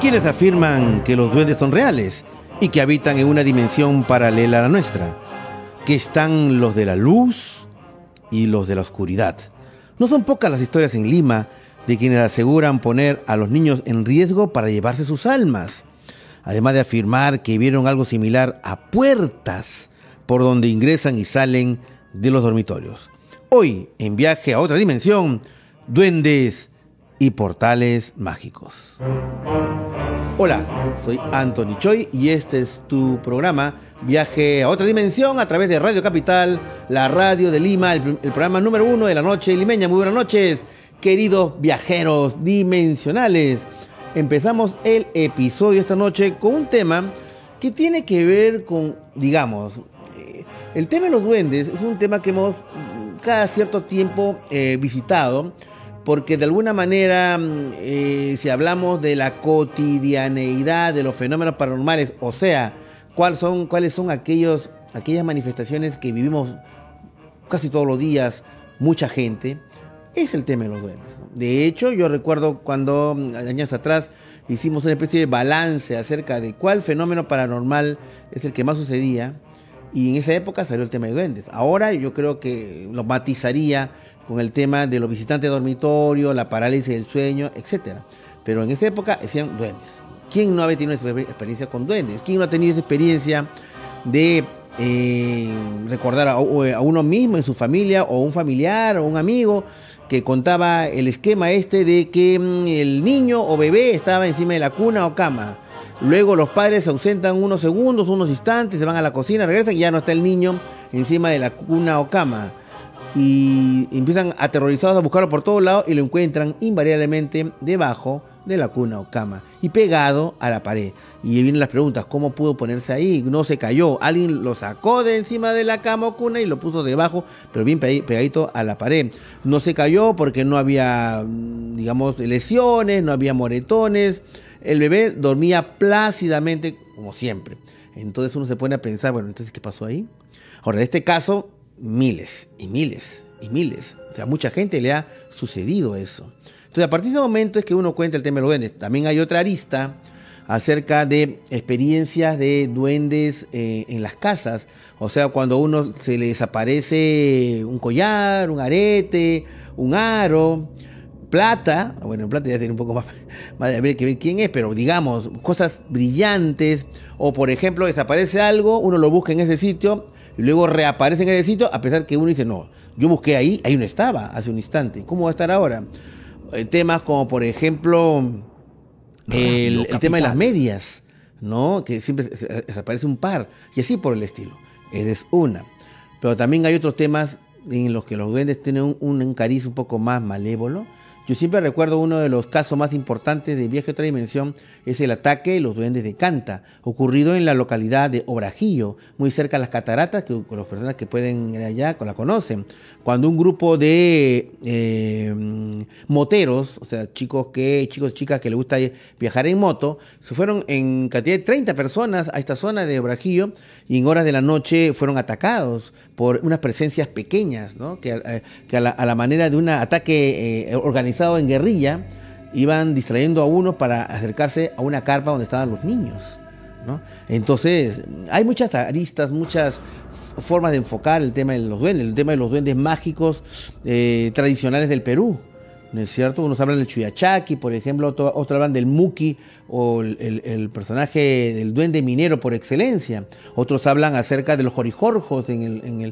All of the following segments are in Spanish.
quienes afirman que los duendes son reales y que habitan en una dimensión paralela a la nuestra, que están los de la luz y los de la oscuridad. No son pocas las historias en Lima de quienes aseguran poner a los niños en riesgo para llevarse sus almas, además de afirmar que vieron algo similar a puertas por donde ingresan y salen de los dormitorios. Hoy, en Viaje a otra dimensión, duendes y portales mágicos. Hola, soy Anthony Choi y este es tu programa Viaje a otra dimensión a través de Radio Capital, la radio de Lima, el programa número 1 de la noche limeña. Muy buenas noches, queridos viajeros dimensionales. Empezamos el episodio esta noche con un tema que tiene que ver con, digamos, el tema de los duendes. Es un tema que hemos cada cierto tiempo visitado, porque de alguna manera, si hablamos de la cotidianeidad de los fenómenos paranormales, o sea, cuáles son aquellas manifestaciones que vivimos casi todos los días, mucha gente, es el tema de los duendes, ¿no? De hecho, yo recuerdo cuando años atrás hicimos una especie de balance acerca de cuál fenómeno paranormal es el que más sucedía, y en esa época salió el tema de duendes. Ahora yo creo que lo matizaría con el tema de los visitantes de dormitorio, la parálisis del sueño, etc. Pero en esa época decían duendes. ¿Quién no había tenido esa experiencia con duendes? ¿Quién no ha tenido esa experiencia de recordar a uno mismo en su familia, o un familiar, o un amigo, que contaba el esquema de que el niño o bebé estaba encima de la cuna o cama? Luego los padres se ausentan unos segundos, unos instantes, se van a la cocina, regresan y ya no está el niño encima de la cuna o cama. Y empiezan aterrorizados a buscarlo por todos lados y lo encuentran invariablemente debajo de la cuna o cama y pegado a la pared. Y vienen las preguntas: ¿cómo pudo ponerse ahí? No se cayó, alguien lo sacó de encima de la cama o cuna y lo puso debajo, pero bien pegadito a la pared. No se cayó porque no había, digamos, lesiones, no había moretones. El bebé dormía plácidamente como siempre. Entonces uno se pone a pensar, bueno, entonces ¿qué pasó ahí? Ahora, en este caso, miles y miles y miles. O sea, mucha gente le ha sucedido eso. Entonces, a partir de ese momento es que uno cuenta el tema de los duendes. También hay otra arista acerca de experiencias de duendes en las casas. O sea, cuando a uno se le desaparece un collar, un arete, un aro, plata. Bueno, plata ya tiene un poco más de ver que ver quién es, pero digamos, cosas brillantes. O por ejemplo, desaparece algo, uno lo busca en ese sitio y luego reaparece en ese sitio, a pesar que uno dice, no, yo busqué ahí no estaba hace un instante. ¿Cómo va a estar ahora? Temas como, por ejemplo, el tema de las medias, ¿no? Que siempre desaparece un par, y así por el estilo. Esa es una. Pero también hay otros temas en los que los duendes tienen un cariz un poco más malévolo. Yo siempre recuerdo uno de los casos más importantes de Viaje a otra dimensión, es el ataque de los duendes de Canta, ocurrido en la localidad de Obrajillo, muy cerca de las cataratas, que las personas que pueden ir allá la conocen. Cuando un grupo de moteros, o sea, chicos y chicas que les gusta viajar en moto, se fueron en cantidad de 30 personas a esta zona de Obrajillo, y en horas de la noche fueron atacados por unas presencias pequeñas, ¿no? que a la manera de un ataque organizado en guerrilla, iban distrayendo a uno para acercarse a una carpa donde estaban los niños, ¿no? Entonces, hay muchas aristas, muchas formas de enfocar el tema de los duendes mágicos tradicionales del Perú, ¿no es cierto? Unos hablan del Chuyachaki, por ejemplo, otros hablan del Muki, o el personaje del duende minero por excelencia. Otros hablan acerca de los jorijorjos en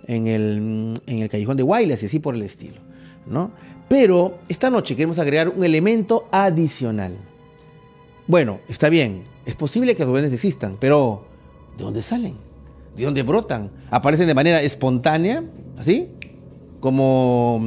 el Callejón de Huaylas y así por el estilo, ¿no? Pero esta noche queremos agregar un elemento adicional. Bueno, está bien, es posible que los duendes existan, pero ¿de dónde salen? ¿De dónde brotan? ¿Aparecen de manera espontánea, así? Como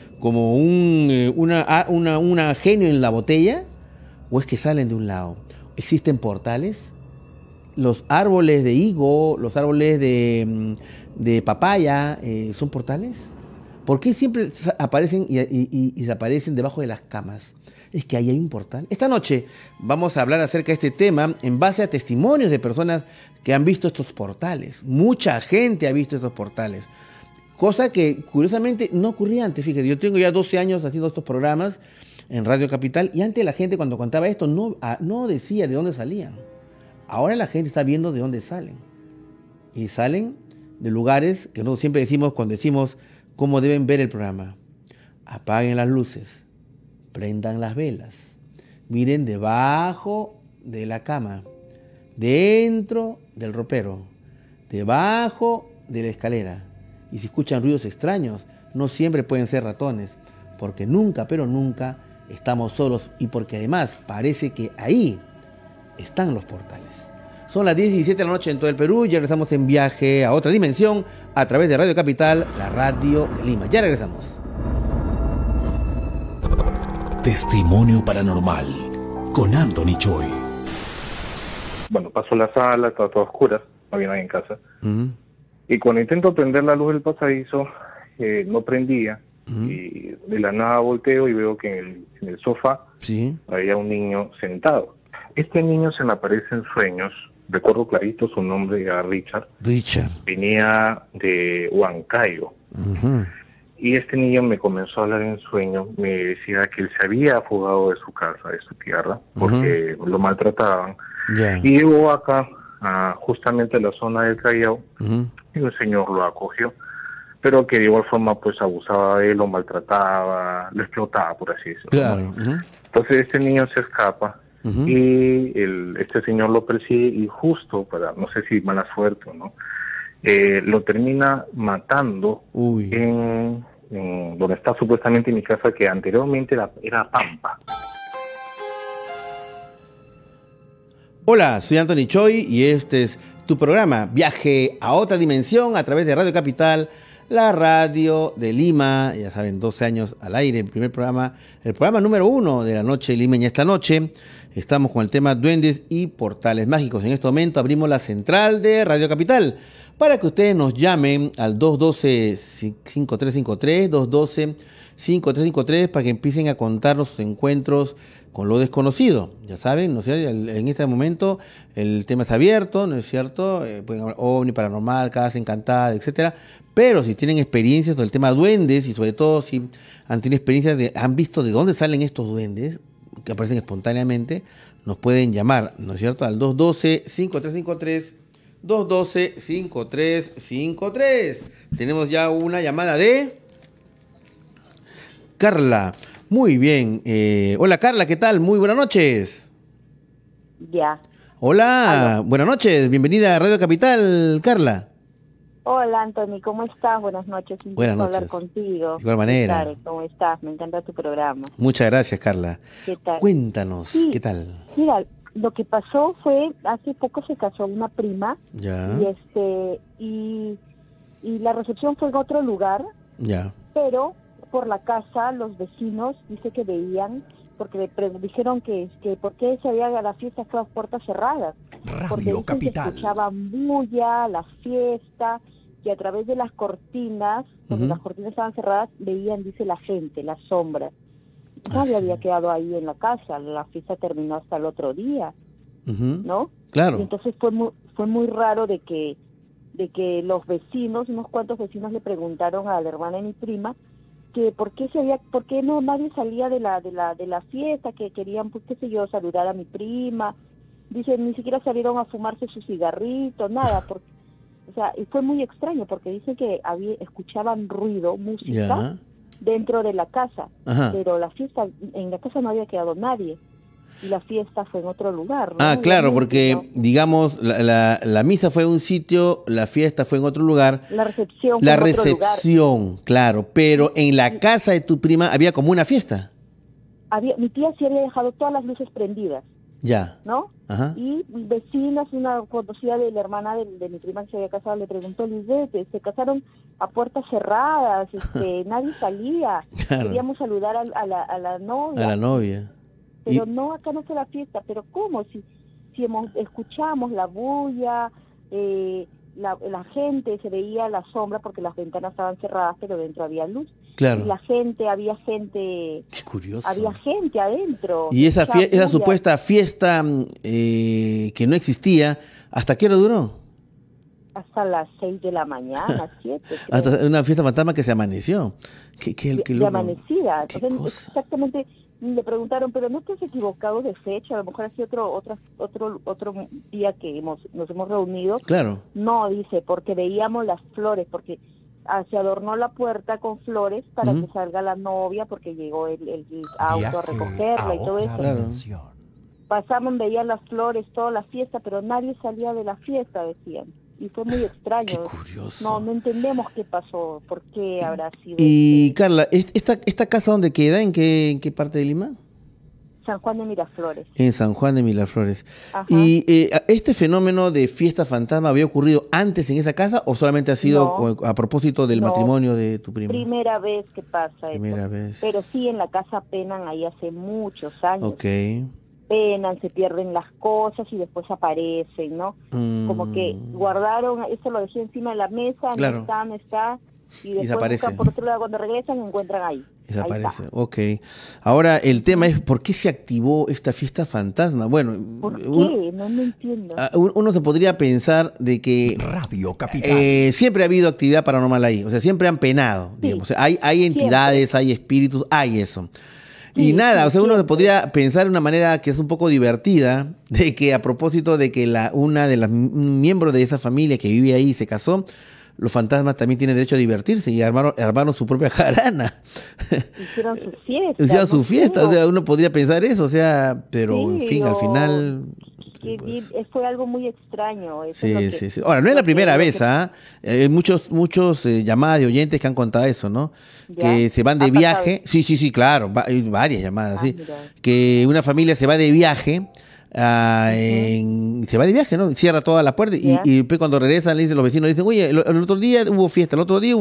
una genio en la botella, o es que salen de un lado. ¿Existen portales? Los árboles de higo, los árboles de papaya, ¿son portales? ¿Por qué siempre aparecen y desaparecen debajo de las camas? Es que ahí hay un portal. Esta noche vamos a hablar acerca de este tema en base a testimonios de personas que han visto estos portales. Mucha gente ha visto estos portales. Cosa que curiosamente no ocurría antes. Fíjate, yo tengo ya 12 años haciendo estos programas en Radio Capital y antes la gente cuando contaba esto no decía de dónde salían. Ahora la gente está viendo de dónde salen. Y salen de lugares que nosotros siempre decimos cuando decimos cómo deben ver el programa. Apaguen las luces, prendan las velas, miren debajo de la cama, dentro del ropero, debajo de la escalera. Y si escuchan ruidos extraños, no siempre pueden ser ratones, porque nunca, pero nunca estamos solos y porque además parece que ahí están los portales. Son las 10:17 de la noche en todo el Perú. Ya regresamos en Viaje a otra dimensión a través de Radio Capital, la radio de Lima. Ya regresamos. Testimonio Paranormal con Anthony Choi. Bueno, paso a la sala, está todo oscura, no había nadie en casa. Y cuando intento prender la luz del pasadizo, no prendía. Y de la nada volteo y veo que en el sofá había un niño sentado. Este niño se me aparece en sueños. Recuerdo clarito su nombre, era Richard. Venía de Huancayo. Y este niño me comenzó a hablar en sueño. Me decía que él se había fugado de su casa, de su tierra, porque lo maltrataban. Y llegó acá, justamente a la zona del Callao, y un señor lo acogió. Pero que de igual forma pues abusaba de él, lo maltrataba, lo explotaba, por así decirlo. Entonces este niño se escapa. Y este señor lo persigue y justo para, no sé si mala suerte o no, lo termina matando en donde está supuestamente mi casa, que anteriormente era Pampa. Hola, soy Anthony Choi y este es tu programa Viaje a otra dimensión a través de Radio Capital, la radio de Lima. Ya saben, 12 años al aire, el programa número 1 de la noche limeña. Esta noche estamos con el tema duendes y portales mágicos. En este momento abrimos la central de Radio Capital para que ustedes nos llamen al 212-5353, 212-5353, para que empiecen a contarnos sus encuentros con lo desconocido. Ya saben, ¿no es cierto? En este momento el tema es abierto, ¿no es cierto? Pueden hablar ovni, paranormal, casa encantada, etcétera. Pero si tienen experiencias sobre el tema duendes y sobre todo si han tenido experiencias han visto de dónde salen estos duendes que aparecen espontáneamente, nos pueden llamar, ¿no es cierto? Al 212-5353, 212-5353. Tenemos ya una llamada de Carla. Muy bien. Hola Carla, ¿qué tal? Muy buenas noches. Ya. Hola, buenas noches. Bienvenida a Radio Capital, Carla. Hola Anthony, ¿cómo estás? Buenas noches. Un Buenas gusto noches. hablar contigo. De igual manera. ¿Cómo estás? Me encanta tu programa. Muchas gracias, Carla. ¿Qué tal? Cuéntanos, Sí, ¿qué tal? Mira, lo que pasó fue, hace poco se casó una prima. Ya. Y la recepción fue en otro lugar. Ya. Pero por la casa los vecinos dice que veían, porque dijeron que por qué se había la fiesta a las puertas cerradas. Porque Radio dicen Capital. que escuchaban bulla, la fiesta, que a través de las cortinas, cuando las cortinas estaban cerradas, veían, dice la gente, las sombras. Nadie había quedado ahí en la casa, la fiesta terminó hasta el otro día, ¿no? Claro. Y entonces fue muy raro de que los vecinos, unos cuantos vecinos le preguntaron a la hermana de mi prima que por qué no nadie salía de la fiesta, que querían, pues qué sé yo, saludar a mi prima. Dice, ni siquiera salieron a fumarse su cigarrito, nada, porque, o sea, y fue muy extraño porque dice que escuchaban ruido, música dentro de la casa, pero en la casa no había quedado nadie y la fiesta fue en otro lugar, ¿no? Claro, porque digamos la misa fue en un sitio, la fiesta fue en otro lugar. La recepción fue en otro lugar. Claro, pero en la casa de tu prima había como una fiesta. Mi tía sí había dejado todas las luces prendidas. Ya. ¿No? Y vecinas, una conocida de la hermana de mi prima que se había casado, le preguntó, Lisbeth, se casaron a puertas cerradas, nadie salía, queríamos saludar a la novia. A la novia. Pero no, acá no fue la fiesta, pero ¿cómo? Si escuchamos la bulla, la gente, se veía la sombra porque las ventanas estaban cerradas, pero dentro había luz. Claro. Y había gente. Qué curioso. Había gente adentro. Y esa supuesta fiesta que no existía, ¿hasta qué hora duró? hasta las 6 de la mañana, 7. Hasta una fiesta fantasma que se amaneció. De amanecida. ¿Qué Entonces, cosa? exactamente, le preguntaron, pero ¿no te has equivocado de fecha? A lo mejor ha sido otro día que nos hemos reunido. Claro. No, dice, porque veíamos las flores, porque se adornó la puerta con flores para que salga la novia, porque llegó el auto a recogerla y todo eso. Claro. Pasaban, veían las flores, toda la fiesta, pero nadie salía de la fiesta, decían. Y fue muy extraño. Qué curioso. No entendemos qué pasó, por qué habrá sido. Y Carla, ¿esta casa dónde queda? ¿En qué parte de Lima? San Juan de Miraflores. En San Juan de Miraflores. Ajá. ¿Y este fenómeno de fiesta fantasma había ocurrido antes en esa casa o solamente ha sido a propósito del matrimonio de tu prima? Primera vez que pasa Primera eso. vez. Pero sí, en la casa penan ahí hace muchos años. Ok. Penan, se pierden las cosas y después aparecen, ¿no? Como que guardaron, eso lo dejé encima de la mesa, Claro. no está, y después desaparece. buscan por otro lado, cuando regresan encuentran ahí. Desaparece, ok. Ahora, el tema es, ¿por qué se activó esta fiesta fantasma? Bueno, ¿Por qué? No entiendo. Uno se podría pensar de que Radio Capital. siempre ha habido actividad paranormal ahí, o sea, siempre han penado, digamos. O sea, hay entidades, hay espíritus, hay eso. Y nada, o sea, uno se podría pensar de una manera que es un poco divertida, de que a propósito de que una de las miembros de esa familia que vive ahí se casó, los fantasmas también tienen derecho a divertirse y armaron su propia jarana. Hicieron su fiesta. Hicieron su fiesta, o sea, uno podría pensar eso, o sea, pero en fin, al final... fue algo muy extraño. Eso Sí, es lo que, sí. Ahora, no es la primera vez, que, ¿ah? Hay muchos llamadas de oyentes que han contado eso, ¿no? ¿Ya? Que se van de viaje. Sí, claro, hay varias llamadas, sí. Mira. Que una familia se va de viaje, se va de viaje, ¿no? Cierra toda la puerta y después cuando regresan le dicen los vecinos, le dicen, oye, el otro día hubo fiesta,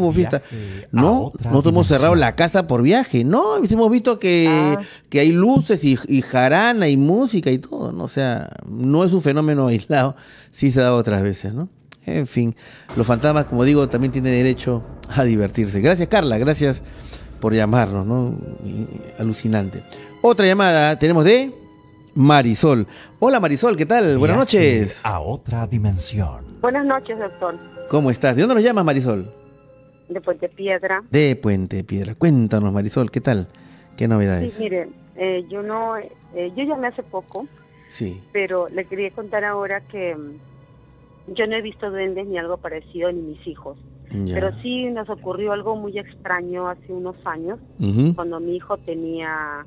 No, nosotros hemos cerrado la casa por viaje, no, hemos visto que hay luces y jarana y música y todo, ¿no? O sea, no es un fenómeno aislado, sí se ha dado otras veces, ¿no? En fin, los fantasmas, como digo, también tienen derecho a divertirse. Gracias, Carla, gracias por llamarnos, ¿no? Alucinante. Otra llamada tenemos de Marisol. Hola Marisol, ¿qué tal? Buenas noches. A otra dimensión. Buenas noches, doctor. ¿Cómo estás? ¿De dónde nos llamas, Marisol? De Puente Piedra. De Puente Piedra. Cuéntanos, Marisol, ¿qué tal? ¿Qué novedades? Sí, mire, yo llamé hace poco, Sí. pero le quería contar ahora que yo no he visto duendes ni algo parecido ni mis hijos. Ya. Pero sí nos ocurrió algo muy extraño hace unos años, cuando mi hijo tenía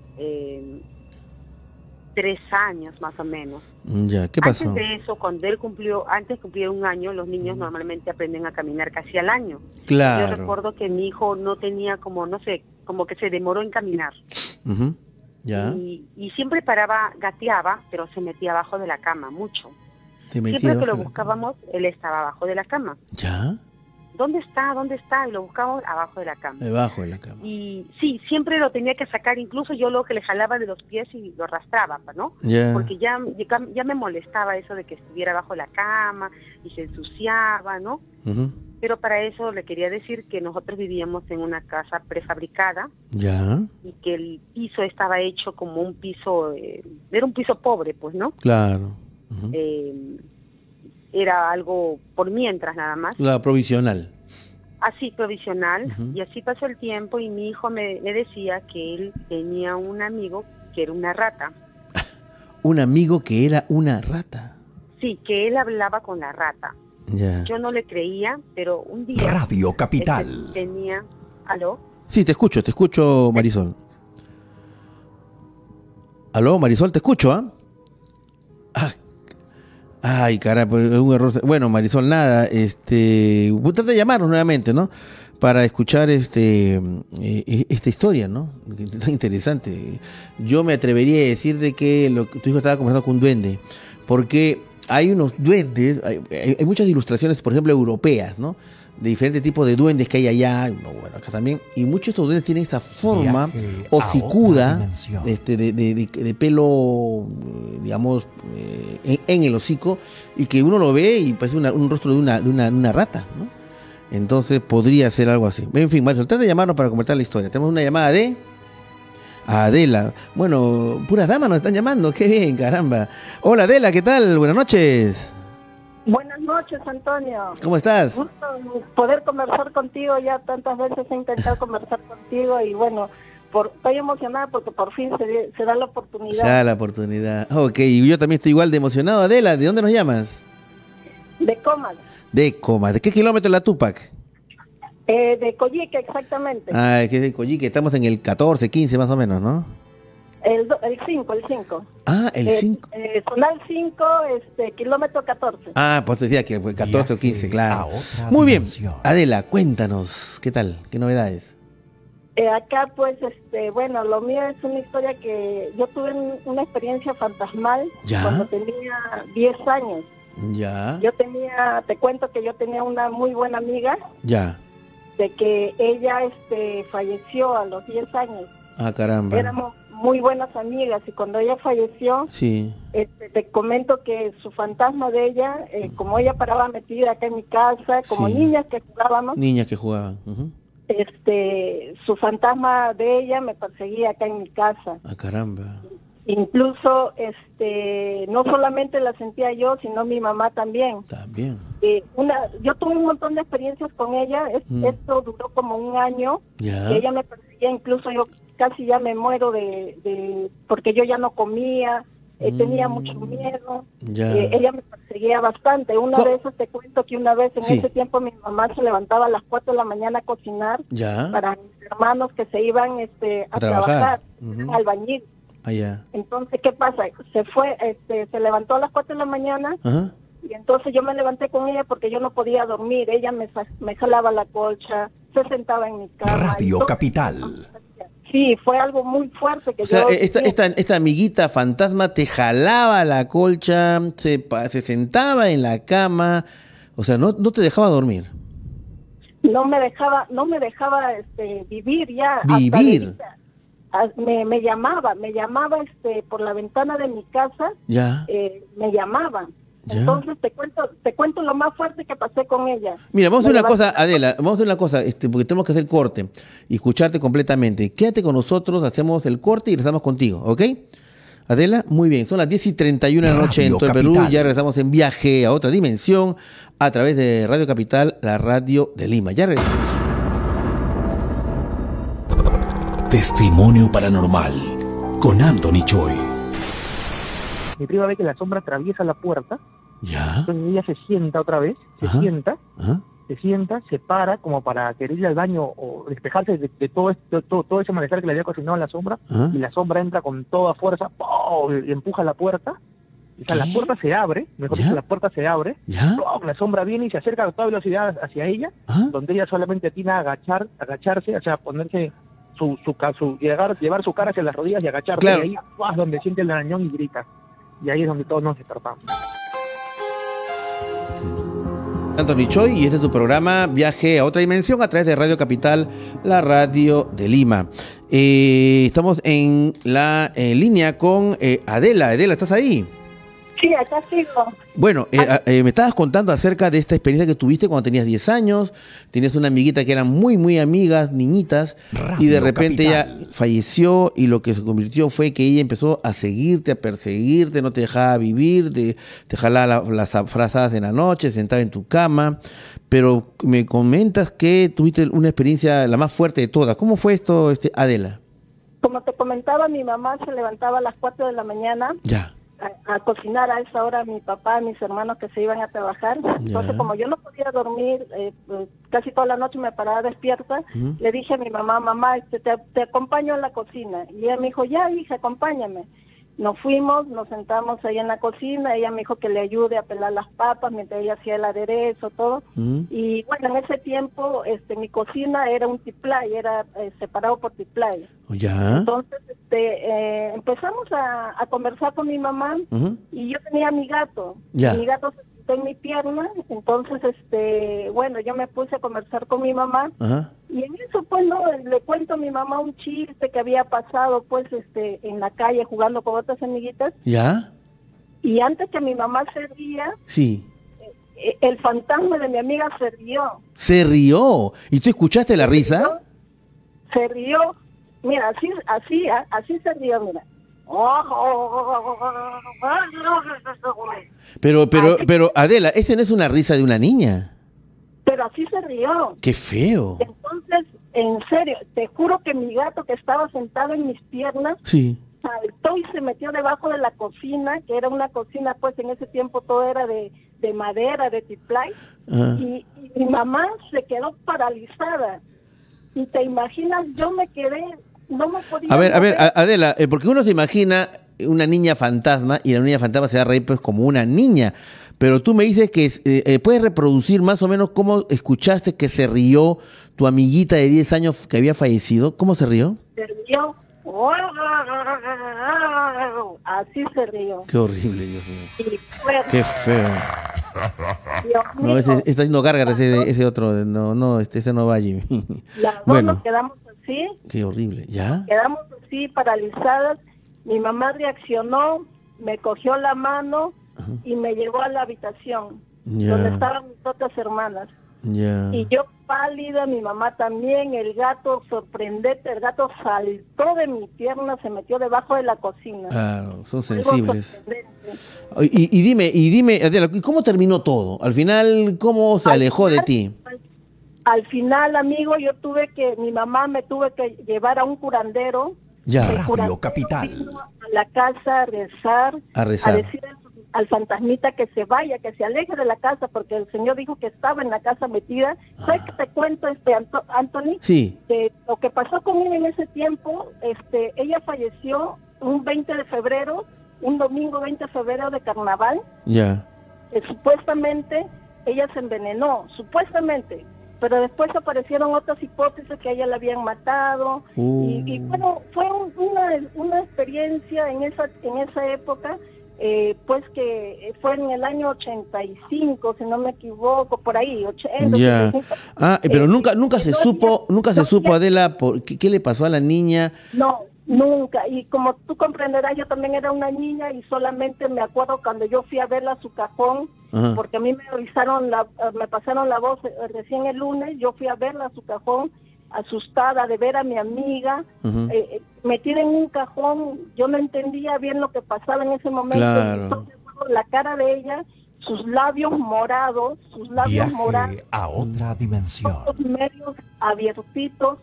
3 años más o menos. Ya, ¿qué pasó? Antes de eso, cuando él cumplió 1 año, los niños normalmente aprenden a caminar casi al año. Claro. Yo recuerdo que mi hijo no tenía como que se demoró en caminar. Ya. Y siempre gateaba, pero se metía abajo de la cama, mucho. Siempre que lo buscábamos, él estaba abajo de la cama. ¿Ya? ¿Dónde está? Y lo buscábamos abajo de la cama. Debajo de la cama. Y sí, siempre lo tenía que sacar, incluso yo lo que le jalaba de los pies y lo arrastraba, ¿no? Ya. Porque ya me molestaba eso de que estuviera abajo de la cama y se ensuciaba, ¿no? Pero para eso le quería decir que nosotros vivíamos en una casa prefabricada. Ya. Y que el piso estaba hecho como un piso, era un piso pobre, pues, ¿no? Claro. Era algo por mientras nada más. La provisional. Así, provisional. Y así pasó el tiempo y mi hijo me decía que él tenía un amigo que era una rata. Un amigo que era una rata. Sí, que él hablaba con la rata. Ya. Yo no le creía, pero un día... Radio Capital. Tenía... ¿Aló? Sí, te escucho, Marisol. ¿Aló, Marisol? Te escucho, ¿ah? Ay, carajo, es un error. Bueno, Marisol, nada, trata de llamarnos nuevamente, ¿no? Para escuchar esta historia, ¿no? Tan interesante. Yo me atrevería a decir de que tu hijo estaba conversando con un duende, porque hay unos duendes, hay muchas ilustraciones, por ejemplo, europeas, ¿no? De diferentes tipos de duendes que hay allá, bueno, acá también, y muchos de estos duendes tienen esa forma hocicuda, de pelo, digamos, en el hocico, y que uno lo ve y parece un rostro de una rata, ¿no? Entonces podría ser algo así. En fin, Marisol, trata de llamarnos para comentar la historia. Tenemos una llamada de Adela. Bueno, puras damas nos están llamando, qué bien, caramba. Hola Adela, ¿qué tal? Buenas noches. Buenas noches, Antonio. ¿Cómo estás? Gusto poder conversar contigo, ya tantas veces he intentado conversar contigo y bueno, estoy emocionada porque por fin se da la oportunidad. Se da la oportunidad. Ok, y yo también estoy igual de emocionado. Adela, ¿de dónde nos llamas? De Comas. De Comas. ¿De qué kilómetro es la Tupac? De Coyique, exactamente. Ah, es que es de Coyique, estamos en el 14, 15 más o menos, ¿no? El 5. Ah, el 5. Zonal 5, kilómetro 14. Ah, pues decía que 14 o 15, claro. Muy bien. Adela, cuéntanos, ¿qué tal? ¿Qué novedades? Acá, pues, bueno, lo mío es una historia que yo tuve una experiencia fantasmal cuando tenía 10 años. Ya. Te cuento que yo tenía una muy buena amiga. Ya. De que ella falleció a los 10 años. Ah, caramba. Éramos muy buenas amigas y cuando ella falleció, sí. Te comento que su fantasma de ella, como ella paraba metida acá en mi casa, como niñas que jugábamos. Niñas que jugaban. Su fantasma de ella me perseguía acá en mi casa. Ah, caramba. Incluso, no solamente la sentía yo, sino mi mamá también. También. Yo tuve un montón de experiencias con ella. Esto duró como un año. Ya. Y ella me perseguía, incluso yo casi ya me muero porque yo ya no comía. Tenía mucho miedo. Ella me perseguía bastante. Una de esas te cuento que una vez en ese tiempo mi mamá se levantaba a las 4 de la mañana a cocinar para mis hermanos que se iban a trabajar, albañil. Entonces, ¿qué pasa? Se levantó a las 4 de la mañana y entonces yo me levanté con ella porque yo no podía dormir. Ella me jalaba la colcha, se sentaba en mi cama. Radio Capital. Sí, fue algo muy fuerte que esta amiguita fantasma te jalaba la colcha, se sentaba en la cama, o sea, no te dejaba dormir. No me dejaba vivir ya. Vivir. Me llamaba por la ventana de mi casa. Me llamaba. Entonces te cuento lo más fuerte que pasé con ella. Mira, vamos a hacer una cosa, Adela, vamos a hacer una cosa, porque tenemos que hacer corte y escucharte completamente. Quédate con nosotros, hacemos el corte y regresamos contigo, ¿ok? Adela, muy bien, son las 10:31 de la noche en todo el Perú, ya regresamos en Viaje a Otra Dimensión a través de Radio Capital, la radio de Lima. Ya regresamos. Testimonio paranormal con Anthony Choi. Mi prima ve que la sombra atraviesa la puerta. Entonces ella se sienta otra vez, se sienta, se para como para querer ir al baño o despejarse de todo ese malestar que le había cocinado en la sombra, y la sombra entra con toda fuerza y empuja la puerta. O sea, la puerta se abre, mejor dicho, la puerta se abre, la sombra viene y se acerca a toda velocidad hacia ella, donde ella solamente atina a agacharse, o sea, ponerse llevar su cara hacia las rodillas y agacharse, y ahí es donde siente el arañón y grita. Y ahí es donde todos nos despertamos. Anthony Choi, y este es tu programa Viaje a Otra Dimensión a través de Radio Capital, la radio de Lima. Estamos en la línea con Adela. Adela, ¿estás ahí? Sí, acá sigo. Bueno, me estabas contando acerca de esta experiencia que tuviste cuando tenías 10 años. Tenías una amiguita que eran muy, muy amigas, niñitas, y de repente ella falleció, y lo que se convirtió fue que ella empezó a seguirte, a perseguirte, no te dejaba vivir, te jalaba las frazadas en la noche, sentaba en tu cama. Pero me comentas que tuviste una experiencia la más fuerte de todas. ¿Cómo fue esto, Adela? Como te comentaba, mi mamá se levantaba a las 4 de la mañana. A cocinar a esa hora mi papá, mis hermanos que se iban a trabajar. Entonces, como yo no podía dormir, casi toda la noche me paraba despierta, le dije a mi mamá, te acompaño a la cocina. Y ella me dijo, ya, hija, acompáñame. Nos fuimos, nos sentamos ahí en la cocina, ella me dijo que le ayude a pelar las papas mientras ella hacía el aderezo, todo. Y bueno, en ese tiempo mi cocina era un tiplay, era separado por tiplay. Entonces empezamos a conversar con mi mamá, y yo tenía a mi gato. Mi gato se sentó en mi pierna, entonces bueno, yo me puse a conversar con mi mamá. Y en eso, pues, le cuento a mi mamá un chiste que había pasado, pues, en la calle jugando con otras amiguitas. Y antes que mi mamá se ría, el fantasma de mi amiga se rió. ¿Se rió? ¿Y tú escuchaste la risa? Se rió. Mira, así se rió, mira. Pero, Adela, esa no es una risa de una niña. Pero así se rió. ¡Qué feo! Entonces, en serio, te juro que mi gato que estaba sentado en mis piernas, sí, saltó y se metió debajo de la cocina, que era una cocina, pues en ese tiempo todo era de madera, de tiplay, y mi mamá se quedó paralizada. Y te imaginas, yo me quedé, no me podía... A ver, Adela, porque uno se imagina una niña fantasma y la niña fantasma se va a reír pues como una niña, pero tú me dices que puedes reproducir más o menos cómo escuchaste que se rió tu amiguita de 10 años que había fallecido. ¿Cómo se rió? Se rió. Así se rió. Qué horrible, Dios mío. Qué feo. No, está haciendo gárgaras ese otro. No, ese no va, Jimmy. Las dos nos quedamos así. Qué horrible, ¿ya? Quedamos así, paralizadas. Mi mamá reaccionó, me cogió la mano y me llevó a la habitación donde estaban mis otras hermanas. Y yo pálida, mi mamá también, el gato sorprendente, el gato saltó de mi pierna, se metió debajo de la cocina. Claro, son sensibles. Y dime, Adela, ¿cómo terminó todo? Al final, ¿cómo se alejó de ti? Al final, amigo, mi mamá me tuve que llevar a un curandero. Radio Capital. A la casa a rezar. A decir al fantasmita que se vaya, que se aleje de la casa, porque el señor dijo que estaba en la casa metida. ¿Sabes qué te cuento, Anthony? Sí. Lo que pasó con ella en ese tiempo, ella falleció un 20 de febrero, un domingo 20 de febrero de carnaval. Supuestamente ella se envenenó, supuestamente, pero después aparecieron otras hipótesis que a ella la habían matado. Y bueno, fue una experiencia en esa época. Pues que fue en el año 85, si no me equivoco, por ahí, 80. Pero nunca se supo, Adela, ¿qué le pasó a la niña? No, nunca. Y como tú comprenderás, yo también era una niña y solamente me acuerdo cuando yo fui a verla a su cajón, porque a mí me pasaron la voz recién el lunes, yo fui a verla a su cajón, asustada de ver a mi amiga metida en un cajón. Yo no entendía bien lo que pasaba en ese momento. Claro. La cara de ella, sus labios morados, a otra dimensión, los medios abiertitos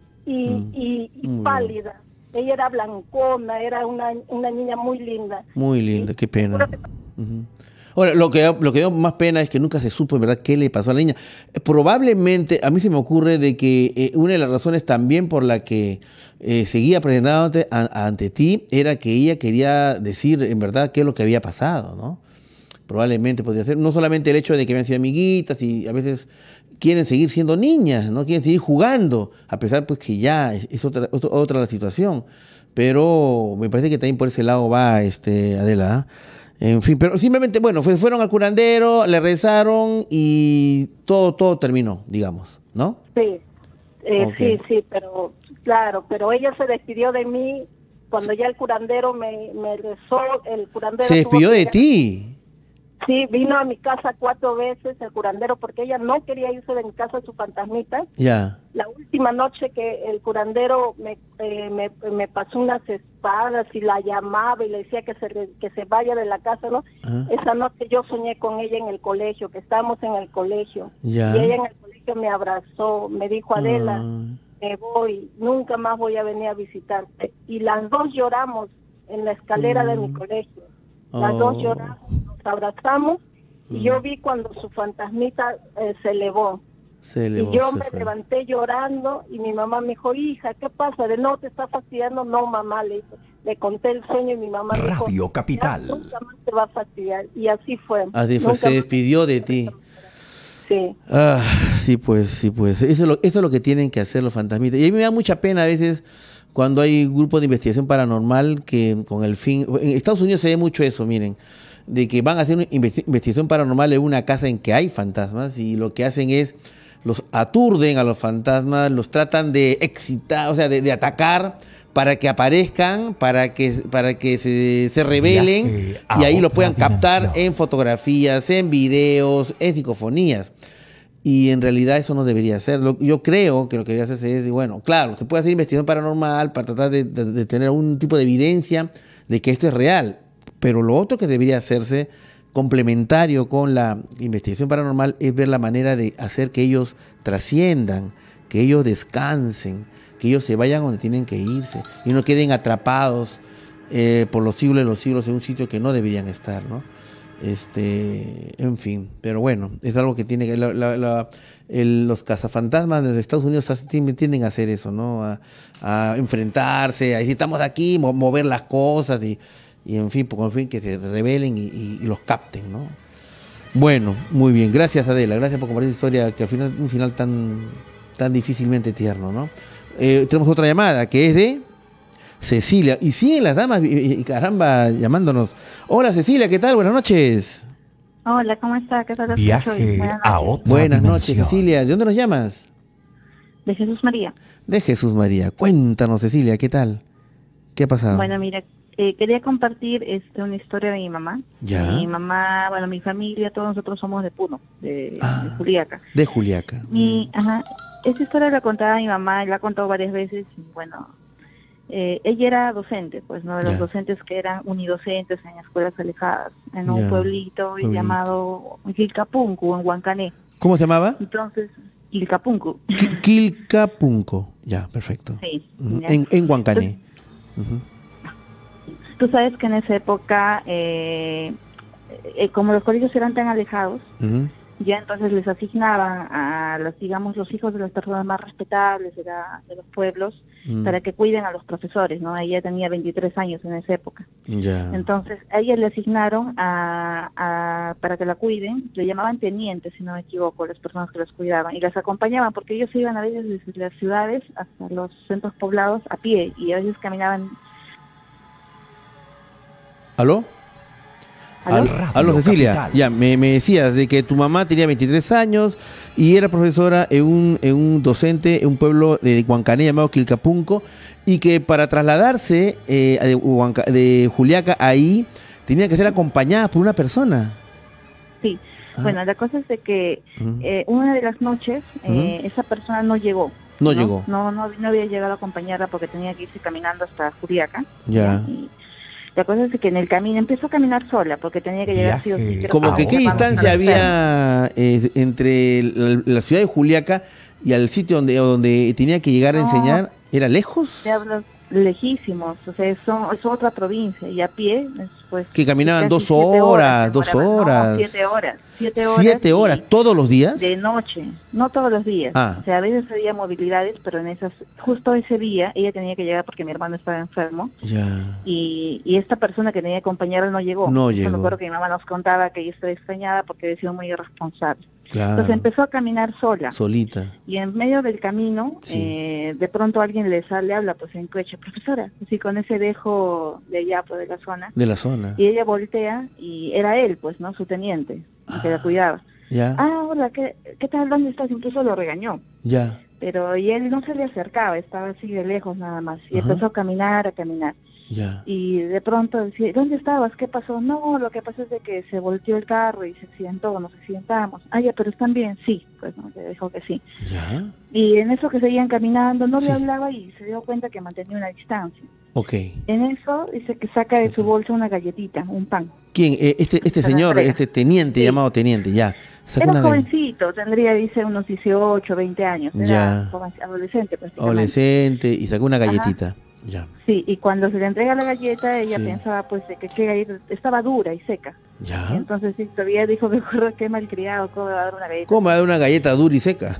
y pálida. Ella era blancona, era una niña muy linda. Muy linda, qué pena. Ahora, lo que dio más pena es que nunca se supo, en verdad, qué le pasó a la niña. Probablemente, a mí se me ocurre de que una de las razones también por la que seguía presentándote ante ti era que ella quería decir, en verdad, qué es lo que había pasado, ¿no? Probablemente podría ser, no solamente el hecho de que habían sido amiguitas y a veces quieren seguir siendo niñas, ¿no? Quieren seguir jugando, a pesar pues que ya es otra la situación. Pero me parece que también por ese lado va, Adela, En fin, pero simplemente, bueno, fueron al curandero, le rezaron y todo terminó, digamos, ¿no? Sí, sí, pero claro, pero ella se despidió de mí cuando ya el curandero me rezó, el curandero... ¿Se despidió de ti? Sí, vino a mi casa 4 veces el curandero porque ella no quería irse de mi casa, su fantasmita. Ya. La última noche que el curandero me pasó unas espadas y la llamaba y le decía que se vaya de la casa, ¿no? Esa noche yo soñé con ella en el colegio, que estábamos en el colegio. Ya. Y ella en el colegio me abrazó, me dijo, Adela, me voy, nunca más voy a venir a visitarte. Y las dos lloramos en la escalera de mi colegio. Las dos lloramos, nos abrazamos y yo vi cuando su fantasmita se elevó. Y yo me levanté llorando y mi mamá me dijo, hija, ¿qué pasa? ¿De no te está fastidiando? No, mamá, le conté el sueño y mi mamá me dijo, Radio Capital. Nunca más te va a fastidiar. Y así fue. Así fue, se despidió de ti. Sí. Sí, pues. Eso es lo que tienen que hacer los fantasmitas. Y a mí me da mucha pena a veces cuando hay grupos de investigación paranormal que con el fin... En Estados Unidos se ve mucho eso, miren, de que van a hacer una investigación paranormal en una casa en que hay fantasmas y lo que hacen es los aturden a los fantasmas, los tratan de excitar, o sea, de atacar para que aparezcan, para que se rebelen y ahí lo puedan captar en fotografías, en videos, en psicofonías. Y en realidad eso no debería ser. Yo creo que lo que debería hacerse es, bueno, claro, se puede hacer investigación paranormal para tratar de tener algún tipo de evidencia de que esto es real. Pero lo otro que debería hacerse complementario con la investigación paranormal es ver la manera de hacer que ellos trasciendan, que ellos descansen, que ellos se vayan donde tienen que irse y no queden atrapados por los siglos de los siglos en un sitio que no deberían estar, ¿no? En fin, pero bueno, es algo que tiene que los cazafantasmas de los Estados Unidos tienden a hacer eso, ¿no? A enfrentarse, a decir estamos aquí, mover las cosas y en fin, que se rebelen y los capten, ¿no? Bueno, muy bien, gracias Adela, gracias por compartir tu historia, que al final un final tan difícilmente tierno, ¿no? Tenemos otra llamada que es de Cecilia, y siguen las damas y caramba llamándonos. Hola Cecilia, ¿qué tal? Buenas noches. Hola, ¿cómo está? ¿Qué tal? Viaje a otra Buenas dimensión. noches, Cecilia. ¿De dónde nos llamas? De Jesús María. De Jesús María. Cuéntanos, Cecilia, ¿qué tal? ¿Qué ha pasado? Bueno, mira, quería compartir una historia de mi mamá. Ya. Mi mamá, bueno, mi familia, todos nosotros somos de Puno, de Juliaca. De Juliaca. Esta historia la contaba mi mamá, la ha contado varias veces, y bueno, ella era docente, pues, ¿no? De los docentes que eran unidocentes en escuelas alejadas, en un pueblito llamado Quilcapuncu, en Huancané. ¿Cómo se llamaba? Entonces, Quilcapuncu. Quilcapuncu, ya, perfecto. Sí. En Huancané. Tú sabes que en esa época, como los colegios eran tan alejados, ya entonces les asignaban a los hijos de las personas más respetables de los pueblos para que cuiden a los profesores, ¿no? Ella tenía 23 años en esa época. Ya. Entonces a ella le asignaron para que la cuiden, le llamaban tenientes, si no me equivoco, las personas que las cuidaban, y las acompañaban porque ellos iban a veces desde las ciudades hasta los centros poblados a pie, y a veces caminaban. ¿Aló? ¿Aló, Cecilia? Capital. Ya, me decías de que tu mamá tenía 23 años y era profesora en un docente en un pueblo de Huancané llamado Quilcapunco, y que para trasladarse de Juliaca ahí tenía que ser acompañada por una persona. Sí, bueno, la cosa es de que una de las noches esa persona no llegó. No llegó. No había llegado a acompañarla porque tenía que irse caminando hasta Juliaca. Ya. Y la cosa es que en el camino empezó a caminar sola porque tenía que llegar sí o sí. Como que qué distancia había entre la ciudad de Juliaca y al sitio donde tenía que llegar a enseñar. ¿Era lejos? Te hablo lejísimos, o sea, es otra provincia, y a pie, pues... Que caminaban 2 horas, 2 horas. No, 7 horas. 7 horas, ¿todos los días? De noche, no todos los días. O sea, a veces había movilidades, pero en justo ese día, ella tenía que llegar porque mi hermano estaba enfermo. Ya. Y esta persona que tenía que acompañarla no llegó. Yo me acuerdo que mi mamá nos contaba que ella estaba extrañada porque había sido muy irresponsable. Claro. Entonces empezó a caminar sola. Solita. Y en medio del camino, de pronto alguien le habla pues en coche, profesora, así con ese dejo de allá, pues de la zona. De la zona. Y ella voltea y era él, pues, ¿no? Su teniente, que la cuidaba. Ya. Hola, ¿qué tal? ¿Dónde estás? Incluso lo regañó. Ya. Pero y él no se le acercaba, estaba así de lejos nada más. Y empezó a caminar. Ya. Y de pronto decía, ¿dónde estabas? ¿Qué pasó? No, lo que pasó es de que se volteó el carro y se accidentó, nos accidentamos. Ya, pero ¿están bien? Sí, pues no, le dijo que sí. Ya. Y en eso que seguían caminando, no le hablaba y se dio cuenta que mantenía una distancia. Ok. En eso dice que saca de su bolsa una galletita, un pan. ¿Quién? Este señor, este teniente, llamado teniente, ya. Era jovencito, tendría, dice, unos 18, 20 años. Era adolescente prácticamente. Adolescente, y sacó una galletita. Ya. Sí, y cuando se le entrega la galleta, ella pensaba pues de que estaba dura y seca. Ya. Entonces sí, todavía dijo que qué malcriado, ¿cómo me va a dar una galleta? ¿Cómo me va a dar una galleta dura y seca?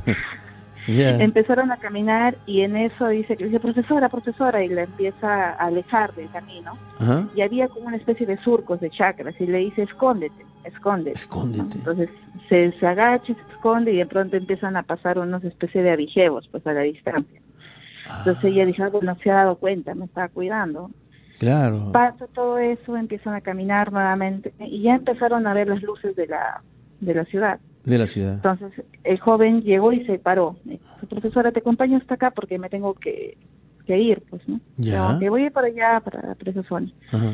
Empezaron a caminar y en eso dice, profesora, y la empieza a alejar del camino. Y había como una especie de surcos de chacras y le dice, escóndete. Entonces se agacha, se esconde y de pronto empiezan a pasar unos especie de abijevos pues a la distancia. Entonces ella dijo, bueno, se ha dado cuenta, me estaba cuidando. Claro. Pasa todo eso, empiezan a caminar nuevamente y ya empezaron a ver las luces de la ciudad. De la ciudad. Entonces el joven llegó y se paró. Su profesora, te acompaño hasta acá porque me tengo que ir, pues, ¿no? Ya. Que voy a ir para allá, para esa zona.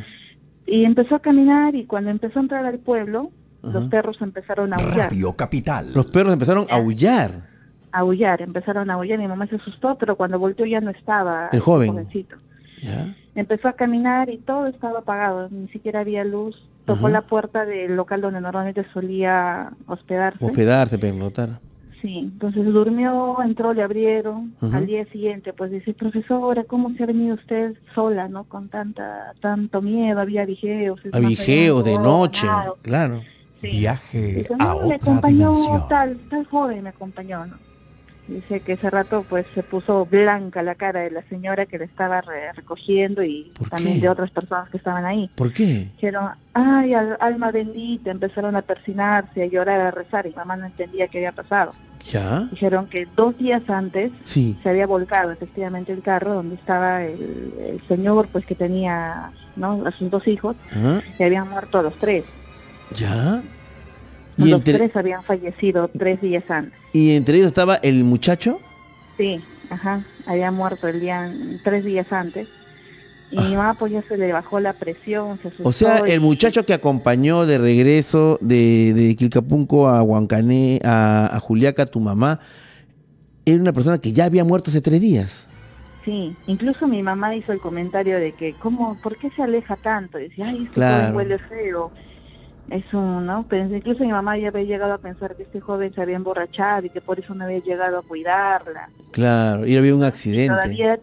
Y empezó a caminar y cuando empezó a entrar al pueblo, los perros empezaron a aullar. Radio Capital. Los perros empezaron a aullar. Empezaron a aullar, mi mamá se asustó, pero cuando volteó ya no estaba el joven. Jovencito. ¿Ya? Empezó a caminar y todo estaba apagado, ni siquiera había luz. Tocó la puerta del local donde normalmente solía hospedarse. Pernoctar. Sí, entonces durmió, entró, le abrieron. Al día siguiente, pues dice, profesora, ¿cómo se ha venido usted sola, no? Con tanto miedo, había vigios. Vigios de noche, claro. Sí. Viaje dice, a otra me acompañó dimensión. Tal joven me acompañó, ¿no? Dice que ese rato pues se puso blanca la cara de la señora que le estaba recogiendo y también de otras personas que estaban ahí. ¿Por qué? Dijeron, ay, alma bendita, empezaron a persinarse, a llorar, a rezar, y mamá no entendía qué había pasado. ¿Ya? Dijeron que 2 días antes se había volcado efectivamente el carro donde estaba el señor pues que tenía, ¿no?, a sus 2 hijos, y habían muerto los 3. ¿Ya? ¿Y los 3 habían fallecido 3 días antes. ¿Y entre ellos estaba el muchacho? Sí, había muerto 3 días antes. Y mi mamá pues ya se le bajó la presión, se asustó. O sea, el muchacho que acompañó de regreso de Quilcapunco a Huancané, a Juliaca, tu mamá, era una persona que ya había muerto hace 3 días. Sí, incluso mi mamá hizo el comentario de que, ¿por qué se aleja tanto? Y decía, ay, joven huele feo. Eso, ¿no? Pero incluso mi mamá ya había llegado a pensar que este joven se había emborrachado y que por eso no había llegado a cuidarla. Claro, y había un accidente.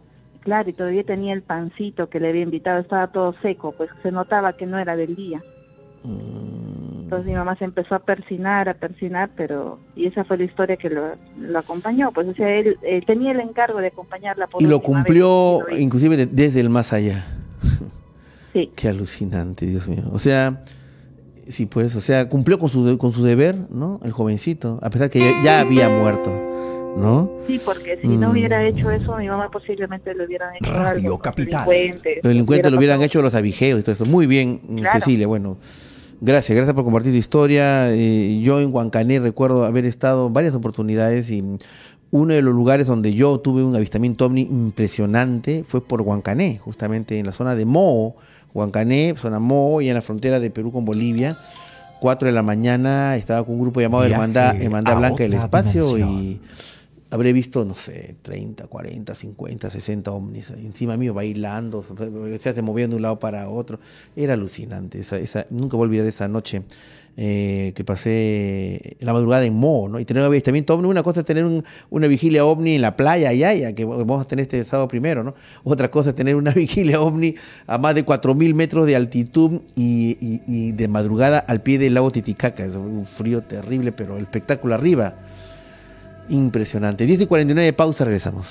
Y todavía tenía el pancito que le había invitado, estaba todo seco, pues se notaba que no era del día. Entonces mi mamá se empezó a persinar, y esa fue la historia que lo acompañó. Pues o sea, él tenía el encargo de acompañarla por y lo cumplió vez, inclusive desde el más allá. Sí. Qué alucinante, Dios mío. O sea, sí, pues, o sea, cumplió con su deber, ¿no? El jovencito, a pesar que ya había muerto, ¿no? Sí, porque si no hubiera hecho eso, mi mamá posiblemente le hubieran hecho Radio algo. Capital. Los delincuentes lo hubieran hecho los abigeos y todo eso. Muy bien, claro. Cecilia, bueno, gracias por compartir tu historia. Yo en Huancané recuerdo haber estado en varias oportunidades y uno de los lugares donde yo tuve un avistamiento ovni impresionante fue por Huancané, justamente en la zona de Moo, Huancané, zona Moo, y en la frontera de Perú con Bolivia. 4 de la mañana estaba con un grupo llamado Hermandad Blanca del Espacio y habré visto, no sé, 30, 40, 50, 60 ovnis encima mío bailando, se movían de un lado para otro. Era alucinante. Nunca voy a olvidar esa noche que pasé en la madrugada en Moo, ¿no? Y tener un avistamiento ovni. Una cosa es tener una vigilia ovni en la playa, Yaya, que vamos a tener este sábado primero, ¿no? Otra cosa es tener una vigilia ovni a más de 4.000 metros de altitud y de madrugada al pie del lago Titicaca. Es un frío terrible, pero el espectáculo arriba, impresionante. 10:49, pausa, regresamos.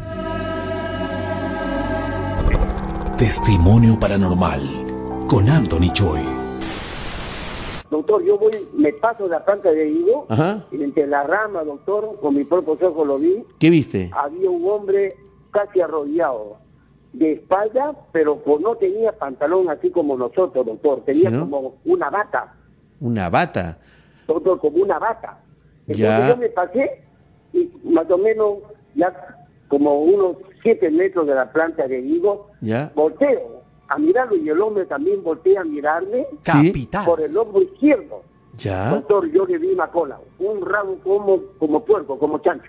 Testimonio paranormal con Anthony Choi. Doctor, yo me paso la planta de higo, y entre la rama, doctor, con mi propio ojos lo vi. ¿Qué viste? Había un hombre casi arrodillado, de espalda, pero no tenía pantalón así como nosotros, doctor. Tenía, ¿sí, no?, como una bata. ¿Una bata? Doctor, como una bata. Entonces ya. Yo me pasé y más o menos ya como unos 7 metros de la planta de higo, ya, volteo a mirarlo y el hombre también voltea a mirarme, ¿sí?, por el hombro izquierdo. Ya. Doctor, yo le vi una cola, un rabo como puerco, como chancho.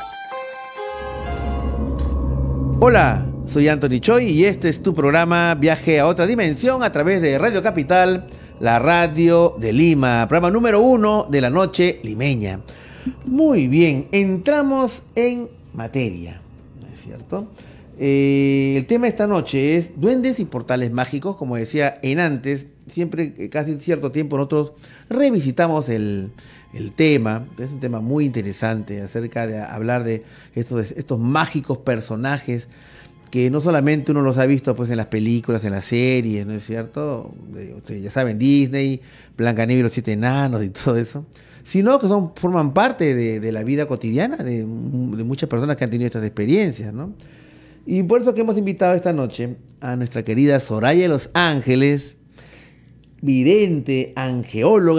Hola, soy Anthony Choi y este es tu programa Viaje a otra dimensión a través de Radio Capital, la radio de Lima, programa número 1 de la noche limeña. Muy bien, entramos en materia, ¿no es cierto? El tema de esta noche es duendes y portales mágicos. Como decía en antes, siempre, casi cierto tiempo, nosotros revisitamos el tema. Es un tema muy interesante acerca de hablar de estos mágicos personajes que no solamente uno los ha visto pues en las películas, en las series, ¿no es cierto? Ustedes ya saben, Disney, Blancanieves y los 7 enanos y todo eso, sino que forman parte de la vida cotidiana de muchas personas que han tenido estas experiencias, ¿no? Y por eso que hemos invitado esta noche a nuestra querida Soraya de los Ángeles, vidente, angeóloga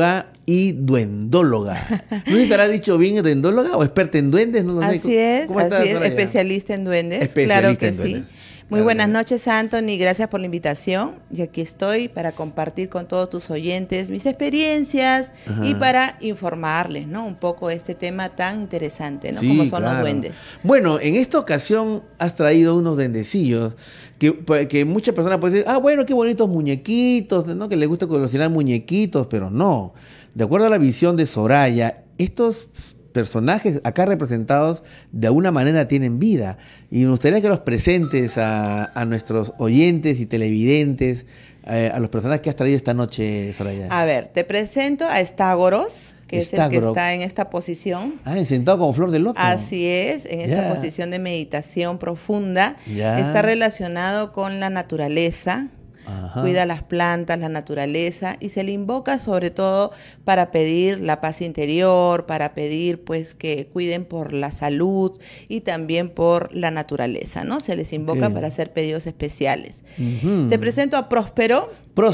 y duendóloga. ¿No sé si te habrá dicho bien duendóloga o experta en duendes? No así sé. Es, así es, especialista en duendes. Claro que sí. Muy buenas noches, Anthony, gracias por la invitación. Y aquí estoy para compartir con todos tus oyentes mis experiencias y para informarles, ¿no? Un poco este tema tan interesante, ¿no? Sí, como son los duendes. Bueno, en esta ocasión has traído unos duendecillos que muchas personas pueden decir, bueno, qué bonitos muñequitos, ¿no? Que les gusta coleccionar muñequitos, pero no. De acuerdo a la visión de Soraya, estos personajes acá representados de alguna manera tienen vida, y me gustaría que los presentes a nuestros oyentes y televidentes, a los personajes que has traído esta noche, Soraya. A ver, te presento a Estágoros, que es el que está en esta posición. Sentado como flor de loto. Así es, en esta posición de meditación profunda. Está relacionado con la naturaleza. Cuida las plantas, la naturaleza, y se le invoca sobre todo para pedir la paz interior, para pedir pues que cuiden por la salud y también por la naturaleza, ¿no? Se les invoca para hacer pedidos especiales. Te presento a Próspero.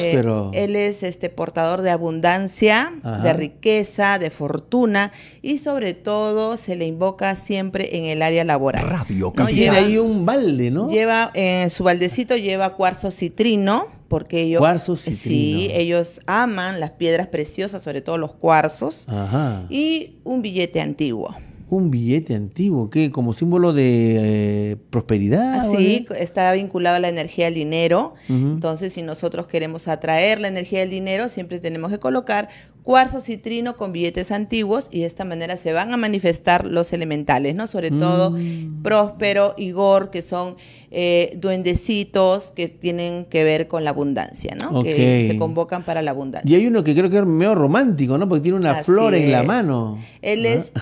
Él es portador de abundancia, de riqueza, de fortuna, y sobre todo se le invoca siempre en el área laboral. ¿No? Tiene ahí un balde, ¿no? Lleva en su baldecito lleva cuarzo citrino, porque ellos, ellos aman las piedras preciosas, sobre todo los cuarzos, y un billete antiguo. Un billete antiguo, ¿qué? ¿Como símbolo de prosperidad? Sí, está vinculado a la energía del dinero. Entonces, si nosotros queremos atraer la energía del dinero, siempre tenemos que colocar cuarzo citrino con billetes antiguos, y de esta manera se van a manifestar los elementales, ¿no? Sobre todo Próspero, Igor, que son duendecitos que tienen que ver con la abundancia, ¿no? Que se convocan para la abundancia. Y hay uno que creo que es medio romántico, ¿no? Porque tiene una flor en la mano. Él es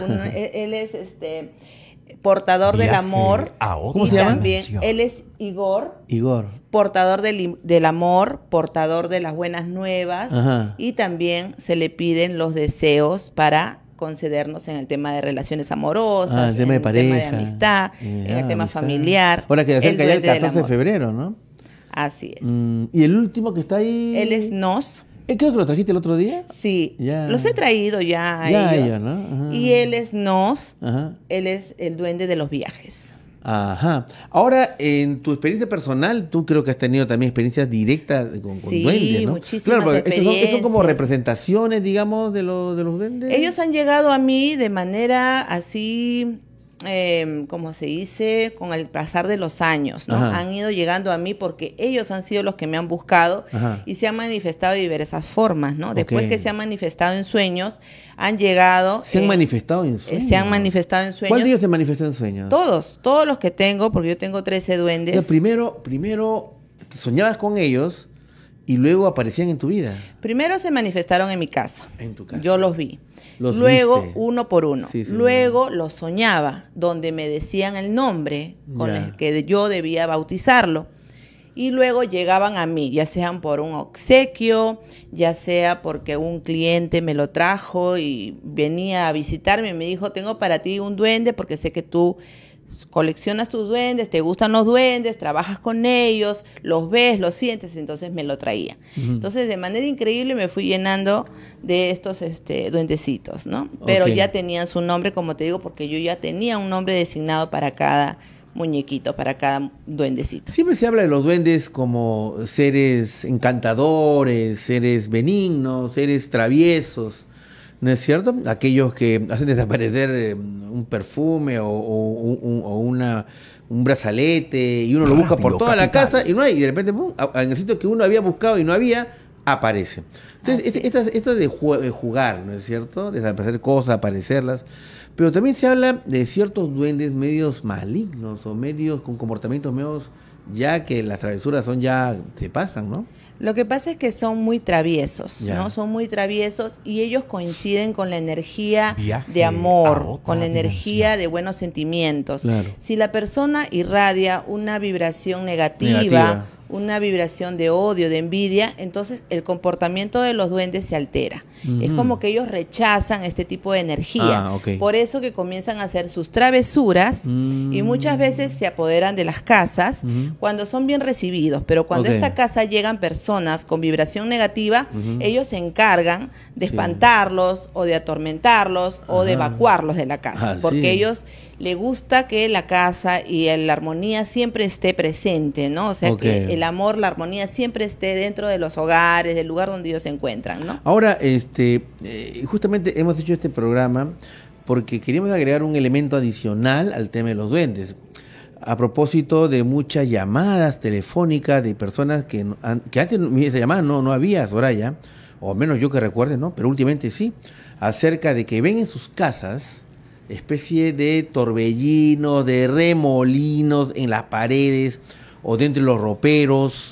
portador del amor. ¿Cómo se llama? También, él es Igor. Portador del amor, portador de las buenas nuevas. Y también se le piden los deseos para concedernos en el tema de relaciones amorosas, en el tema de amistad, en el tema familiar. Ahora que acerca ya el 14 de febrero, ¿no? Así es. ¿Y el último que está ahí? Él es Nos. Creo que lo trajiste el otro día. Sí, los he traído ya a ellos. ¿No? Y él es Nos, él es el duende de los viajes. Ahora, en tu experiencia personal, tú creo que has tenido también experiencias directas con duendes, ¿no? Muchísimas experiencias. Estos son como representaciones, digamos, de los duendes. Ellos han llegado a mí de manera así, como se dice, con el pasar de los años, ¿no? Han ido llegando a mí porque ellos han sido los que me han buscado y se han manifestado de diversas formas, ¿no? Después que se han manifestado en sueños, han llegado... ¿Se han manifestado en sueños? Se han manifestado en sueños. ¿Cuál de ellos se manifestó en sueños? Todos los que tengo, porque yo tengo 13 duendes. O sea, primero soñabas con ellos y luego aparecían en tu vida. Primero se manifestaron en mi casa. En tu casa. Yo los vi. Luego, viste. uno por uno. Luego los soñaba, donde me decían el nombre con el que yo debía bautizarlo. Y luego llegaban a mí, ya sean por un obsequio, ya sea porque un cliente me lo trajo y venía a visitarme y me dijo, tengo para ti un duende porque sé que tú coleccionas tus duendes, te gustan los duendes, trabajas con ellos, los ves, los sientes, entonces me lo traía. Entonces, de manera increíble me fui llenando de estos duendecitos, ¿no? Pero ya tenían su nombre, como te digo, porque yo ya tenía un nombre designado para cada muñequito, para cada duendecito. Siempre se habla de los duendes como seres encantadores, seres benignos, seres traviesos, ¿no es cierto? Aquellos que hacen desaparecer un perfume o un brazalete y uno lo busca por toda la casa y no hay, y de repente ¡pum!, en el sitio que uno había buscado y no había, aparece. Entonces, esto es de jugar, ¿no es cierto? Desaparecer cosas, aparecerlas. Pero también se habla de ciertos duendes medios malignos o medios con comportamientos medios ya que las travesuras se pasan, ¿no? Lo que pasa es que son muy traviesos, ¿no? Son muy traviesos y ellos coinciden con la energía de amor, con la energía de buenos sentimientos. Si la persona irradia una vibración negativa una vibración de odio, de envidia, entonces el comportamiento de los duendes se altera. Es como que ellos rechazan este tipo de energía. Por eso que comienzan a hacer sus travesuras y muchas veces se apoderan de las casas cuando son bien recibidos, pero cuando a esta casa llegan personas con vibración negativa, ellos se encargan de espantarlos o de atormentarlos o de evacuarlos de la casa, porque ellos les gusta que la casa y la armonía siempre esté presente, ¿no? O sea, que el amor, la armonía siempre esté dentro de los hogares, del lugar donde ellos se encuentran, ¿no? Ahora, justamente hemos hecho este programa porque queríamos agregar un elemento adicional al tema de los duendes. A propósito de muchas llamadas telefónicas de personas que antes esa llamada no había, Soraya, o menos yo que recuerde, ¿no? Pero últimamente sí, acerca de que ven en sus casas especie de torbellinos, de remolinos en las paredes o dentro de los roperos,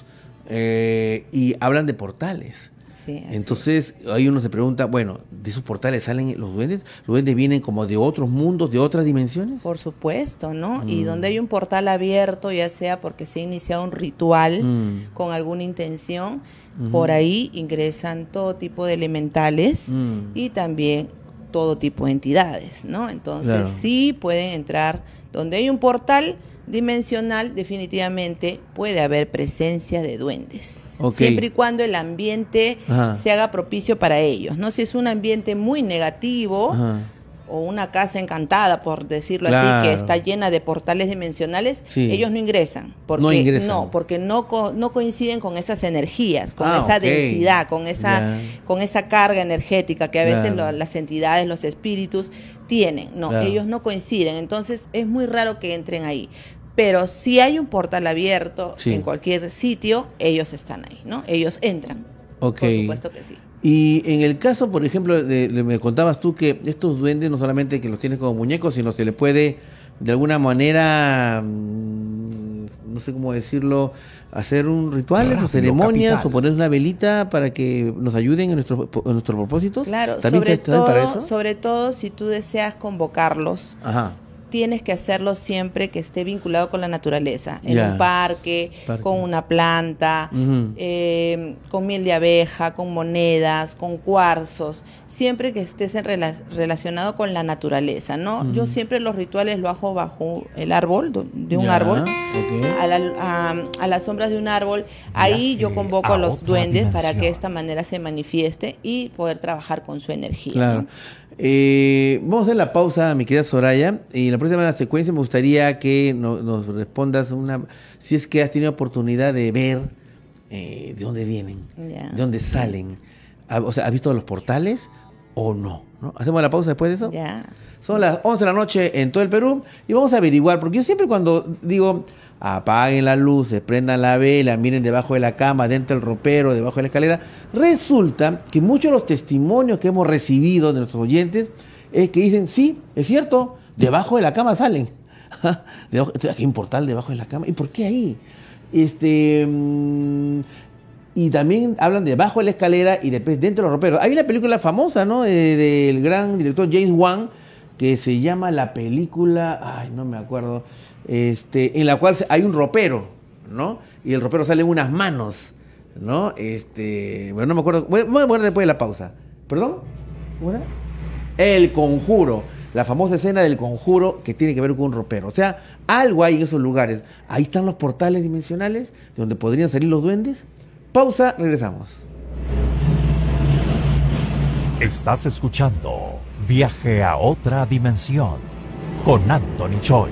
y hablan de portales. Sí, entonces ahí uno se pregunta, bueno, ¿de esos portales salen los duendes? ¿Los duendes vienen como de otros mundos, de otras dimensiones? Por supuesto, ¿no? Y donde hay un portal abierto, ya sea porque se ha iniciado un ritual con alguna intención, por ahí ingresan todo tipo de elementales y también todo tipo de entidades, ¿no? Entonces sí pueden entrar donde hay un portal dimensional, definitivamente puede haber presencia de duendes, siempre y cuando el ambiente se haga propicio para ellos, ¿no? Si es un ambiente muy negativo o una casa encantada, por decirlo así, que está llena de portales dimensionales, ellos no ingresan, porque no coinciden con esas energías, con esa densidad, con esa carga energética que a veces las entidades, los espíritus tienen. Ellos no coinciden, entonces es muy raro que entren ahí. Pero si hay un portal abierto en cualquier sitio, ellos están ahí, ¿no? Ellos entran. Por supuesto que sí. Y en el caso, por ejemplo, me contabas tú que estos duendes no solamente que los tienes como muñecos, sino se les puede de alguna manera, no sé cómo decirlo, hacer un ritual, o ceremonias, o poner una velita para que nos ayuden en nuestros propósitos. Claro, sobre todo si tú deseas convocarlos. Tienes que hacerlo siempre que esté vinculado con la naturaleza, en un parque, con una planta, con miel de abeja, con monedas, con cuarzos, siempre que estés relacionado con la naturaleza, ¿no? Yo siempre los rituales lo hago bajo el árbol, de un árbol, a las sombras de un árbol. Ahí yo convoco a los duendes para que de esta manera se manifieste y poder trabajar con su energía, ¿no? Vamos a hacer la pausa, mi querida Soraya, y en la próxima secuencia me gustaría que nos respondas si es que has tenido oportunidad de ver de dónde vienen, de dónde salen. O sea, ¿has visto los portales o no? ¿Hacemos la pausa después de eso? Son las 11 de la noche en todo el Perú y vamos a averiguar, porque yo siempre cuando digo apaguen las luces, prendan la vela, miren debajo de la cama, dentro del ropero, debajo de la escalera, resulta que muchos de los testimonios que hemos recibido de nuestros oyentes es que dicen, sí, es cierto, debajo de la cama salen. Hay un portal debajo de la cama. ¿Y por qué ahí? Y también hablan debajo de la escalera y después dentro de los roperos. Hay una película famosa, ¿no? Del gran director James Wan, que se llama la película, no me acuerdo, en la cual hay un ropero, ¿no? Y el ropero salen unas manos, ¿no? Bueno, no me acuerdo, voy a poner después de la pausa. ¿Perdón? ¿Cómo era? El Conjuro, la famosa escena del Conjuro que tiene que ver con un ropero. O sea, algo hay en esos lugares. Ahí están los portales dimensionales donde podrían salir los duendes. Pausa, regresamos. Estás escuchando Viaje a otra dimensión con Anthony Choi.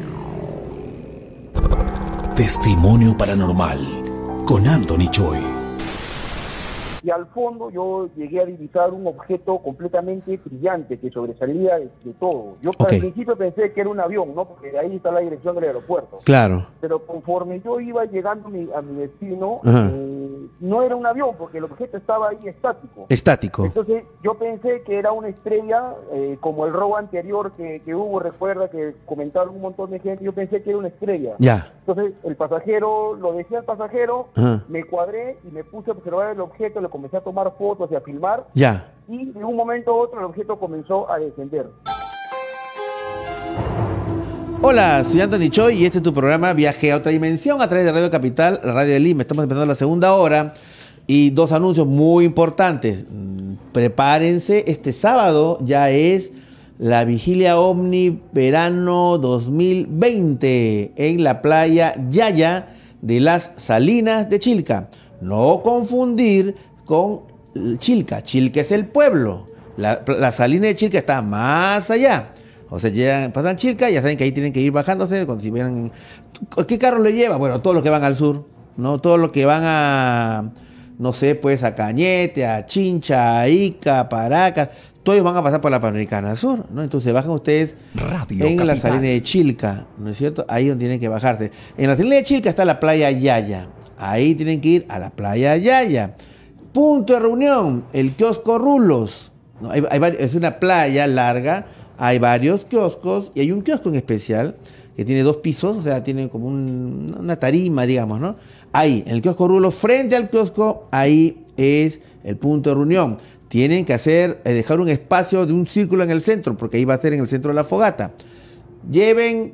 Testimonio paranormal con Anthony Choi. Y al fondo yo llegué a divisar un objeto completamente brillante que sobresalía de todo. Yo al principio pensé que era un avión, ¿no? Porque de ahí está la dirección del aeropuerto. Claro. Pero conforme yo iba llegando a mi destino, no era un avión, porque el objeto estaba ahí estático. Estático. Entonces yo pensé que era una estrella, como el robo anterior que hubo, recuerda que comentaron un montón de gente, yo pensé que era una estrella. Ya. Entonces el pasajero, lo decía el pasajero, me cuadré y me puse a observar el objeto, le comencé a tomar fotos y a filmar. Ya. Y de un momento a otro el objeto comenzó a descender. Hola, soy Anthony Choi y este es tu programa Viaje a otra dimensión a través de Radio Capital, la radio de Lima. Estamos empezando la segunda hora y dos anuncios muy importantes. Prepárense, este sábado ya es la Vigilia Omni Verano 2020 en la playa Yaya de las Salinas de Chilca. No confundir con Chilca. Chilca es el pueblo. La Salina de Chilca está más allá. O sea, pasan Chilca, ya saben que ahí tienen que ir bajándose. Si vieran, ¿qué carro le lleva? Bueno, todos los que van al sur, ¿no? Todos los que van a, no sé, pues a Cañete, a Chincha, a Ica, a Paracas, todos van a pasar por la Panamericana Sur, ¿no? Entonces bajan ustedes Radio en Capital. La Salina de Chilca, ¿no es cierto? Ahí donde tienen que bajarse. En la Salina de Chilca está la playa Yaya. Ahí tienen que ir a la playa Yaya. Punto de reunión, el kiosco Rulos. ¿No? Es una playa larga. Hay varios kioscos y hay un kiosco en especial que tiene 2 pisos, o sea, tiene como una tarima, digamos, ¿no? Ahí, en el kiosco Rulo, frente al kiosco, ahí es el punto de reunión. Tienen que dejar un espacio de un círculo en el centro, porque ahí va a ser en el centro de la fogata. Lleven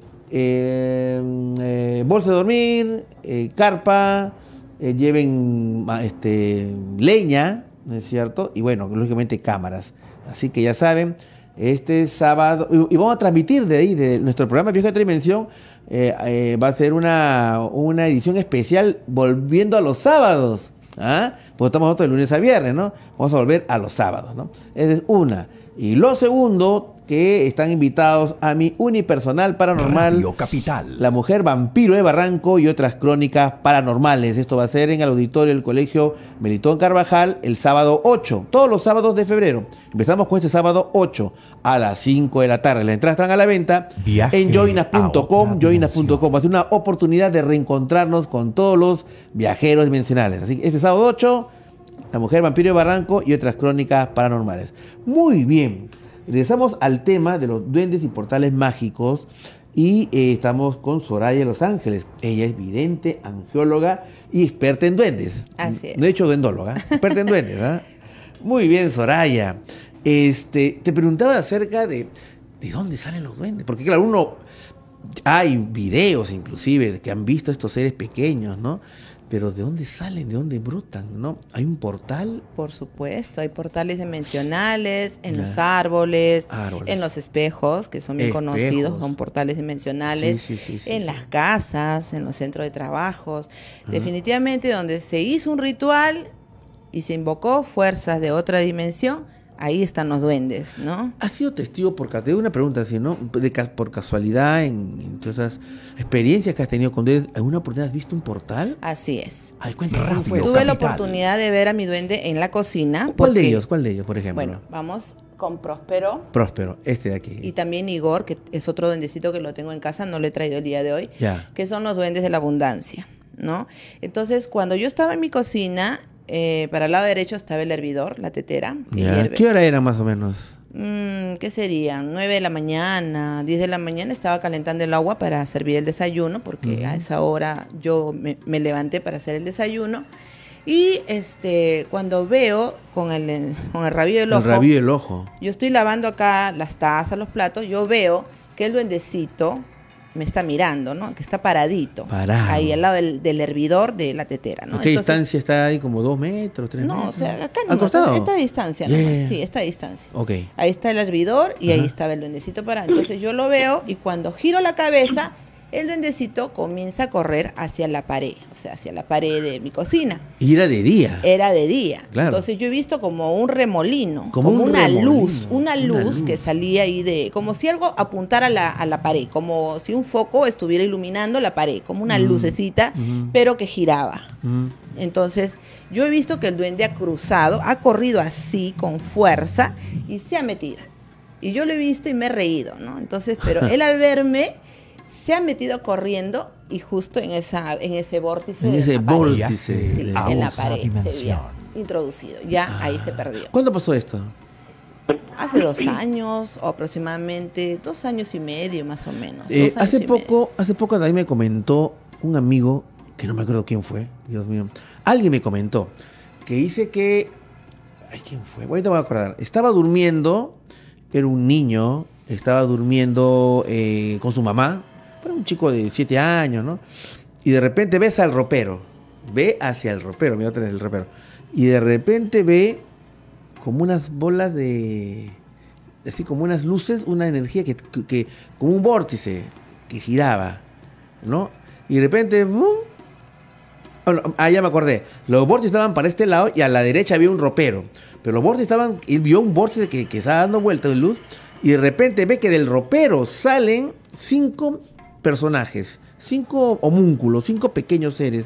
bolsa de dormir, carpa, lleven leña, ¿no es cierto? Y bueno, lógicamente cámaras. Así que ya saben, este sábado, y vamos a transmitir de ahí, de nuestro programa Viaje a otra dimensión, va a ser una edición especial volviendo a los sábados, ¿ah? Porque estamos nosotros de lunes a viernes, ¿no? Vamos a volver a los sábados, ¿no? Esa es una. Y lo segundo, que están invitados a mi unipersonal paranormal Radio Capital, La Mujer Vampiro de Barranco y otras crónicas paranormales. Esto va a ser en el auditorio del Colegio Melitón Carvajal el sábado 8, todos los sábados de febrero. Empezamos con este sábado 8 a las 5 de la tarde. Las entradas están a la venta en joinas.com. Va a ser una oportunidad de reencontrarnos con todos los viajeros dimensionales. Así que este sábado 8, La Mujer Vampiro de Barranco y otras crónicas paranormales. Muy bien. Regresamos al tema de los duendes y portales mágicos y estamos con Soraya de Los Ángeles. Ella es vidente, angióloga y experta en duendes. Así es. No he dicho duendóloga, experta en duendes, ¿eh? Muy bien, Soraya. Te preguntaba acerca de dónde salen los duendes, porque claro, hay videos inclusive que han visto estos seres pequeños, ¿no? Pero ¿de dónde salen? ¿De dónde brotan? ¿No? ¿Hay un portal? Por supuesto, hay portales dimensionales en los árboles, en los espejos, que son bien conocidos, son portales dimensionales, sí, en las casas, en los centros de trabajos. Definitivamente donde se hizo un ritual y se invocó fuerzas de otra dimensión, ahí están los duendes, ¿no? ¿Has sido testigo te doy una pregunta así, ¿no? Por casualidad, en todas esas experiencias que has tenido con duendes, ¿alguna oportunidad has visto un portal? Así es. Ay, cuéntame. Tuve la oportunidad de ver a mi duende en la cocina. ¿Cuál de ellos, por ejemplo? Bueno, vamos con Próspero. Próspero, este de aquí. Y también Igor, que es otro duendecito que lo tengo en casa, no lo he traído el día de hoy, que son los duendes de la abundancia, ¿no? Entonces, cuando yo estaba en mi cocina, para el lado derecho estaba el hervidor, la tetera. ¿Qué hora era más o menos? ¿Qué serían? 9 de la mañana, 10 de la mañana estaba calentando el agua para servir el desayuno, porque a esa hora yo me levanté para hacer el desayuno. Y cuando veo con el rabillo del ojo. El rabillo del ojo. Yo estoy lavando acá las tazas, los platos, yo veo que el duendecito me está mirando, ¿no? Que está paradito. Parado. Ahí al lado del hervidor de la tetera, ¿no? ¿A qué distancia está ahí? ¿Como 2 metros, 3 metros? No, o sea, acá ¿Al costado? Esta distancia, nomás. Sí, esta distancia. Okay. Ahí está el hervidor y ahí estaba el duendecito parado. Entonces yo lo veo y cuando giro la cabeza, el duendecito comienza a correr hacia la pared, o sea, hacia la pared de mi cocina. ¿Y era de día? Era de día. Claro. Entonces yo he visto como un remolino, como una luz que salía ahí como si algo apuntara a la pared, como si un foco estuviera iluminando la pared, como una lucecita, pero que giraba. Entonces yo he visto que el duende ha corrido así con fuerza y se ha metido. Y yo lo he visto y me he reído, ¿no? Entonces, pero él al verme se ha metido corriendo y justo en ese vórtice. En ese vórtice. Sí, en la pared se había introducido. Ya ahí se perdió. ¿Cuándo pasó esto? Hace 2 años, o aproximadamente 2 años y medio más o menos. Hace poco también me comentó un amigo, que no me acuerdo quién fue, Dios mío. Alguien me comentó que dice que... Ay, ¿quién fue? Ahorita me voy a acordar. Estaba durmiendo, era un niño, estaba durmiendo con su mamá. un chico de 7 años, ¿no? Y de repente ves al ropero, ve hacia el ropero, mira otra vez el ropero, y de repente ve como unas bolas así como unas luces, una energía que como un vórtice que giraba, ¿no? Y de repente, ¡bum! Ya me acordé, los vórtices estaban para este lado y a la derecha había un ropero, pero los vórtices él vio un vórtice que estaba dando vueltas de luz, y de repente ve que del ropero salen 5 personajes, 5 homúnculos, 5 pequeños seres,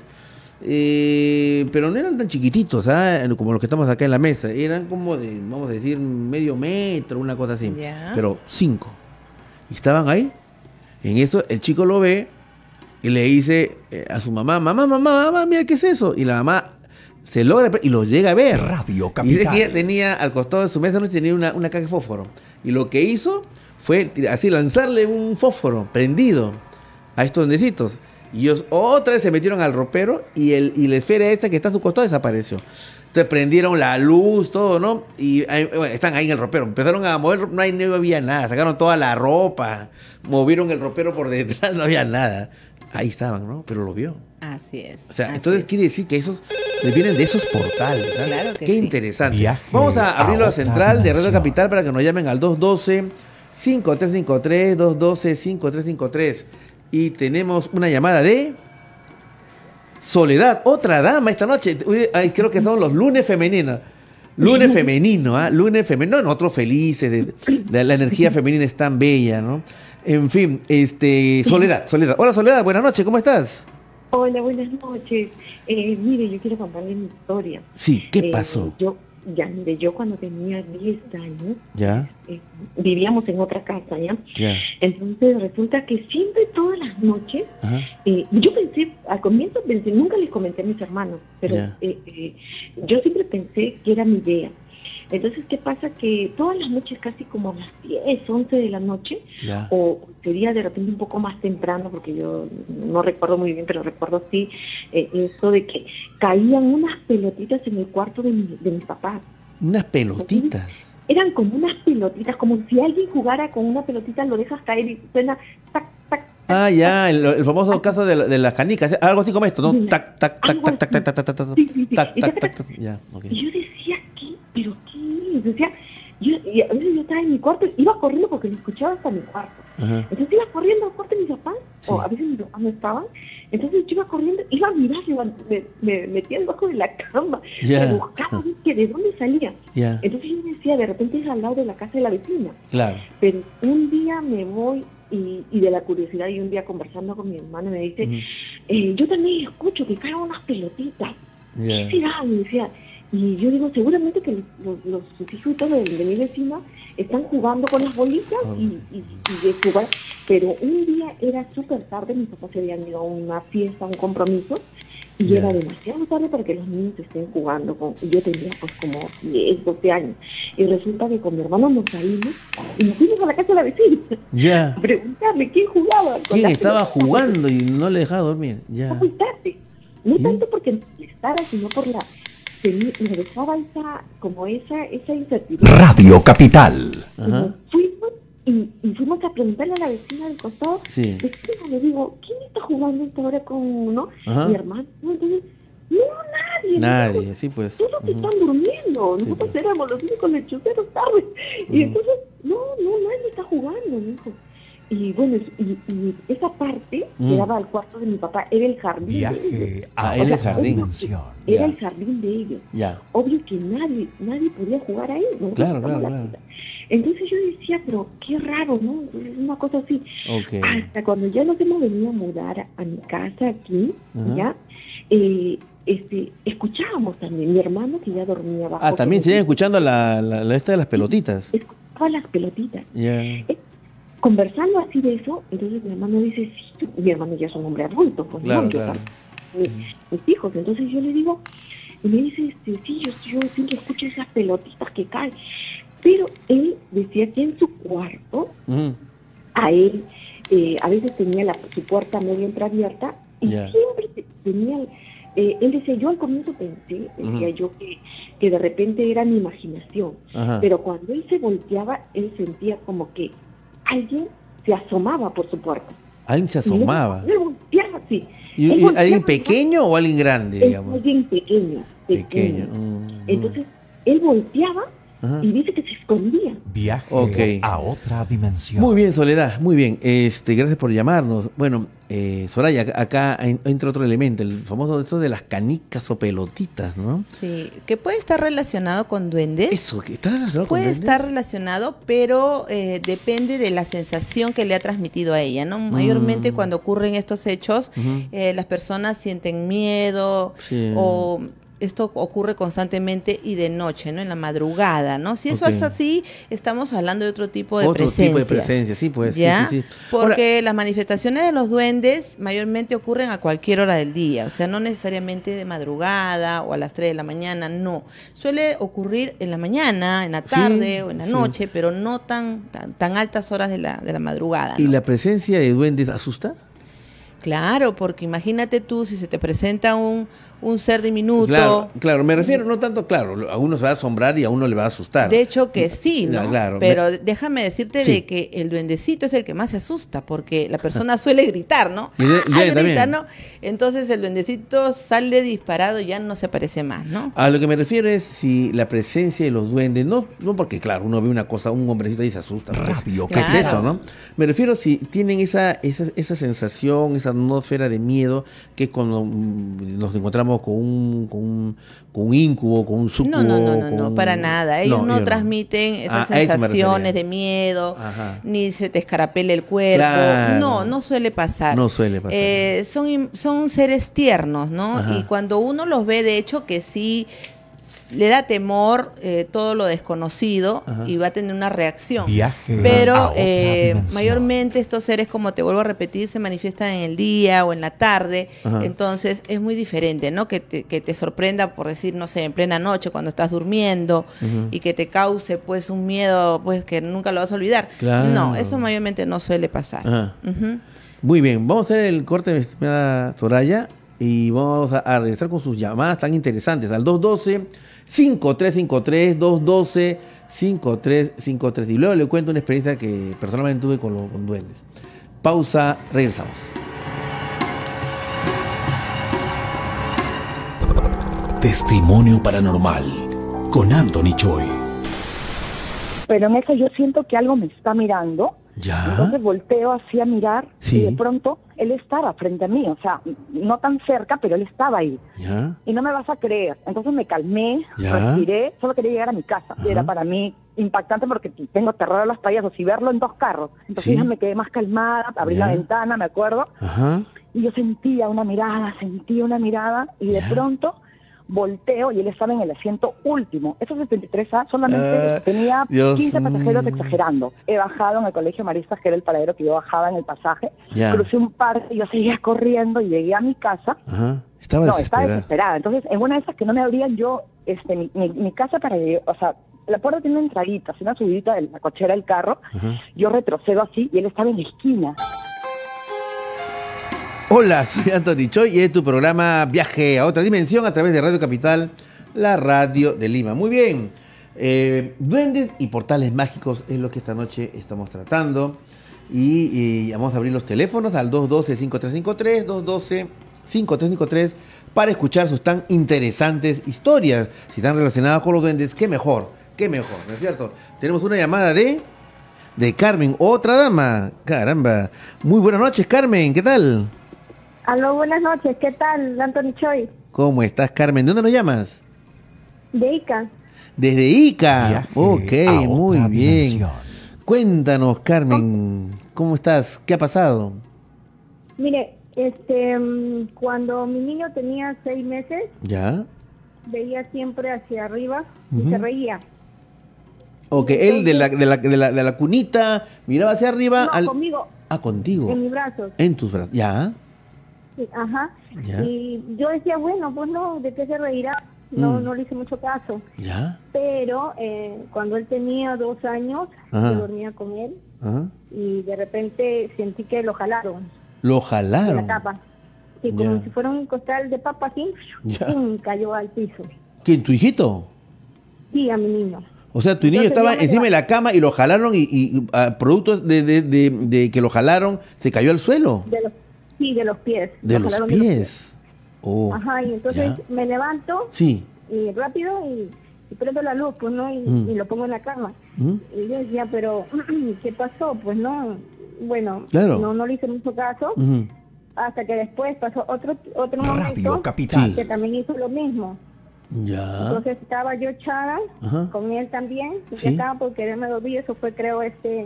pero no eran tan chiquititos, como los que estamos acá en la mesa, eran como de, vamos a decir, medio metro, una cosa así, pero 5, y estaban ahí. En eso el chico lo ve y le dice a su mamá, mamá, mira, ¿qué es eso? Y la mamá se logra y lo llega a ver. Radio Capital. Y dice que ella tenía al costado de su mesa, no tenía una caja de fósforo, y lo que hizo fue así lanzarle un fósforo prendido a estos duendecitos. Y ellos otra vez se metieron al ropero y la esfera esta que está a su costado desapareció. Entonces prendieron la luz, todo, ¿no? Y están ahí en el ropero. Empezaron a mover, no había nada. Sacaron toda la ropa, movieron el ropero por detrás, no había nada. Ahí estaban, ¿no? Pero lo vio. Así es. O sea, entonces quiere decir que esos vienen de esos portales, ¿sabes? Claro que Qué sí. Interesante. Viaje Vamos a abrirlo a central de Radio dimensión. Capital para que nos llamen al 212-5353, 212-5353. Y tenemos una llamada de Soledad, otra dama esta noche. Creo que son los lunes femeninos. Lunes femenino, lunes femenino. Nosotros felices, de la energía femenina es tan bella, ¿no? En fin, Soledad. Hola Soledad, buenas noches, ¿cómo estás? Hola, buenas noches. Mire, yo quiero contarle mi historia. Sí, ¿qué pasó? Yo cuando tenía 10 años, ¿Ya? Vivíamos en otra casa, ¿ya? Entonces resulta que siempre, todas las noches, yo pensé, al comienzo nunca les comenté a mis hermanos, pero yo siempre pensé que era mi idea. Entonces, ¿qué pasa? Que todas las noches, casi como a las 10, 11 de la noche, o sería de repente un poco más temprano, porque yo no recuerdo muy bien, pero recuerdo sí, esto de que caían unas pelotitas en el cuarto de mi papá. ¿Unas pelotitas? Entonces, eran como unas pelotitas, como si alguien jugara con una pelotita, lo dejas caer y suena tac, tac. El famoso caso de las canicas, algo así como esto, ¿no? Tac, tac, tac, tac, tac, tac, tac, tac, tac, tac, tac, tac, tac. Y yo decía, ¿pero qué? Decía, y a veces yo estaba en mi cuarto, iba corriendo porque lo escuchaba hasta mi cuarto. Entonces iba corriendo al cuarto de mis papás, o a veces mis papás no estaban. Entonces yo iba corriendo, iba a mirar, me metía debajo de la cama, me buscaba de dónde salía. Entonces yo decía, de repente es al lado de la casa de la vecina. Claro. Pero un día me voy y de la curiosidad, y un día conversando con mi hermano me dice, yo también escucho que caen unas pelotitas. ¿Qué será? Me decía. Y yo digo, seguramente que sus hijitos de mi vecina están jugando con las bolitas y de jugar. Pero un día era súper tarde, mis papás se habían ido a una fiesta, a un compromiso, y era demasiado tarde para que los niños estén jugando. Yo tenía pues como 10, 12 años. Y resulta que con mi hermano nos salimos y nos fuimos a la casa de la vecina. A preguntarle quién jugaba. ¿Quién estaba jugando y no le dejaba dormir? Muy tarde. No tanto porque me molestara, sino por me dejaba esa incertidumbre. Radio Capital. Fuimos a preguntarle a la vecina del costado. Vecina, le digo, ¿quién está jugando esta hora con uno? Mi hermano. Entonces, nadie. Sí, pues. Todos están durmiendo. Nosotros éramos los únicos lechuceros tarde. Y entonces, nadie está jugando, me dijo. Y bueno, y esa parte que daba al cuarto de mi papá era el jardín de ellos. Era el jardín. Era el jardín de ellos. Obvio que nadie podía jugar ahí, ¿no? Claro. Entonces yo decía, pero qué raro, ¿no? Es una cosa así. Hasta cuando ya nos hemos venido a mudar a mi casa aquí, escuchábamos también. Mi hermano, que ya dormía abajo. También siguen escuchando esta de las pelotitas. Escuchaba las pelotitas. Conversando así de eso, entonces mi hermano dice, sí, mi hermano ya es un hombre adulto, pues mis hijos. Entonces yo le digo, y me dice, sí, yo siempre escucho esas pelotitas que caen. Pero él decía que en su cuarto, a él, a veces tenía su puerta medio entreabierta, y siempre tenía, él decía, yo al comienzo pensé, decía yo que de repente era mi imaginación, pero cuando él se volteaba, él sentía como que alguien se asomaba por su puerta. Alguien se asomaba. Él volteaba, sí. ¿Y alguien pequeño o alguien grande, digamos? Alguien pequeño. Entonces, él volteaba y dice que se escondía. Viaje a otra dimensión. Muy bien, Soledad, muy bien. Gracias por llamarnos. Bueno, Soraya, acá entra otro elemento, el famoso esto de las canicas o pelotitas, ¿no? Sí, que puede estar relacionado con duendes. Eso, que está relacionado puede con duendes. Estar relacionado, pero depende de la sensación que le ha transmitido a ella, ¿no? Mayormente cuando ocurren estos hechos, las personas sienten miedo o... Esto ocurre constantemente y de noche, ¿no? En la madrugada, ¿no? Si eso es así, estamos hablando de otro tipo de presencias. Otro tipo de presencia, sí, pues. ¿Ya? Sí. Porque las manifestaciones de los duendes mayormente ocurren a cualquier hora del día, o sea, no necesariamente de madrugada o a las 3 de la mañana, no. Suele ocurrir en la mañana, en la tarde o en la noche, pero no tan altas horas de la madrugada, ¿no? ¿Y la presencia de duendes asusta? Claro, porque imagínate tú, si se te presenta un ser diminuto. Claro, me refiero, no tanto, claro, a uno se va a asombrar y a uno le va a asustar. De hecho que sí, ¿no? Claro, pero déjame decirte de que el duendecito es el que más se asusta, porque la persona suele gritar, ¿no? Grita, ¿no? Entonces el duendecito sale disparado y ya no se aparece más, ¿no? A lo que me refiero es si la presencia de los duendes, no porque claro, uno ve una cosa, un hombrecito y se asusta. ¿Qué es eso, no? Me refiero si tienen esa sensación, esa atmósfera de miedo, que cuando nos encontramos con un incubo, con un sucubo. No, para nada. Ellos no transmiten esas sensaciones de miedo, ni se te escarapela el cuerpo. Claro. No suele pasar. No suele pasar. Son seres tiernos, ¿no? Y cuando uno los ve, de hecho, que sí le da temor todo lo desconocido y va a tener una reacción. Pero mayormente estos seres, como te vuelvo a repetir, se manifiestan en el día o en la tarde. Entonces es muy diferente, ¿no? Que te sorprenda, por decir, no sé, en plena noche cuando estás durmiendo y que te cause pues un miedo pues que nunca lo vas a olvidar. Claro. No, eso mayormente no suele pasar. Muy bien, vamos a hacer el corte, mi estimada Soraya, y vamos a regresar con sus llamadas tan interesantes al 212-5353, 212-5353. Y luego le cuento una experiencia que personalmente tuve con duendes. Pausa, regresamos. Testimonio Paranormal con Anthony Choi. Pero en eso yo siento que algo me está mirando. ¿Ya? Entonces volteo así a mirar y de pronto él estaba frente a mí, o sea, no tan cerca, pero él estaba ahí. ¿Ya? Y no me vas a creer. Entonces me calmé, respiré, solo quería llegar a mi casa. Y era para mí impactante porque tengo terror a los payasos y verlo en 2 carros. Entonces ya me quedé más calmada, abrí la ventana, me acuerdo. Y yo sentía una mirada y de pronto volteo y él estaba en el asiento último. Esos 73A solamente tenía 15 pasajeros exagerando. He bajado en el colegio Maristas, que era el paradero que yo bajaba en el pasaje. Crucé un parque y yo seguía corriendo y llegué a mi casa. Estaba desesperada. Entonces, en una de esas que no me abrían yo, mi casa para que, o sea, la puerta tiene una entradita, así una subidita de la cochera del carro. Yo retrocedo así y él estaba en la esquina. Hola, soy Anthony Choi y es tu programa Viaje a otra dimensión a través de Radio Capital, la radio de Lima. Muy bien, duendes y portales mágicos es lo que esta noche estamos tratando y vamos a abrir los teléfonos al 212-5353, 212-5353 para escuchar sus tan interesantes historias. Si están relacionadas con los duendes, qué mejor, ¿no es cierto? Tenemos una llamada de Carmen, otra dama. Caramba, muy buenas noches, Carmen, ¿qué tal? Aló, buenas noches. ¿Qué tal, Anthony Choi? ¿Cómo estás, Carmen? ¿De dónde nos llamas? De Ica. Desde Ica. Ok, muy bien. Cuéntanos, Carmen, ¿cómo estás? ¿Qué ha pasado? Mire, cuando mi niño tenía 6 meses, veía siempre hacia arriba y se reía. Ok, él de la cunita miraba hacia arriba. No, conmigo. Ah, contigo. En mis brazos. En tus brazos, ya. Sí, y yo decía, bueno, pues no, ¿de qué se reirá? No le hice mucho caso. Ya. Pero cuando él tenía 2 años, yo dormía con él y de repente sentí que lo jalaron. ¿Lo jalaron? De la capa. Sí, como si fuera un costal de papa así, cayó al piso. ¿Quién, tu hijito? Sí, a mi niño. O sea, tu niño estaba encima de la cama y lo jalaron y producto de que lo jalaron, se cayó al suelo. Sí, de los pies. De los pies. Oh, ajá, y entonces me levanto. Sí. Y rápido y prendo la luz, pues, ¿no? Y lo pongo en la cama. Y yo decía, pero, ¿qué pasó? Pues, no, bueno, claro. no le hice mucho caso. Hasta que después pasó otro momento que también hizo lo mismo. Ya. Entonces estaba yo echada con él también, y acá por quererme dormir, eso fue creo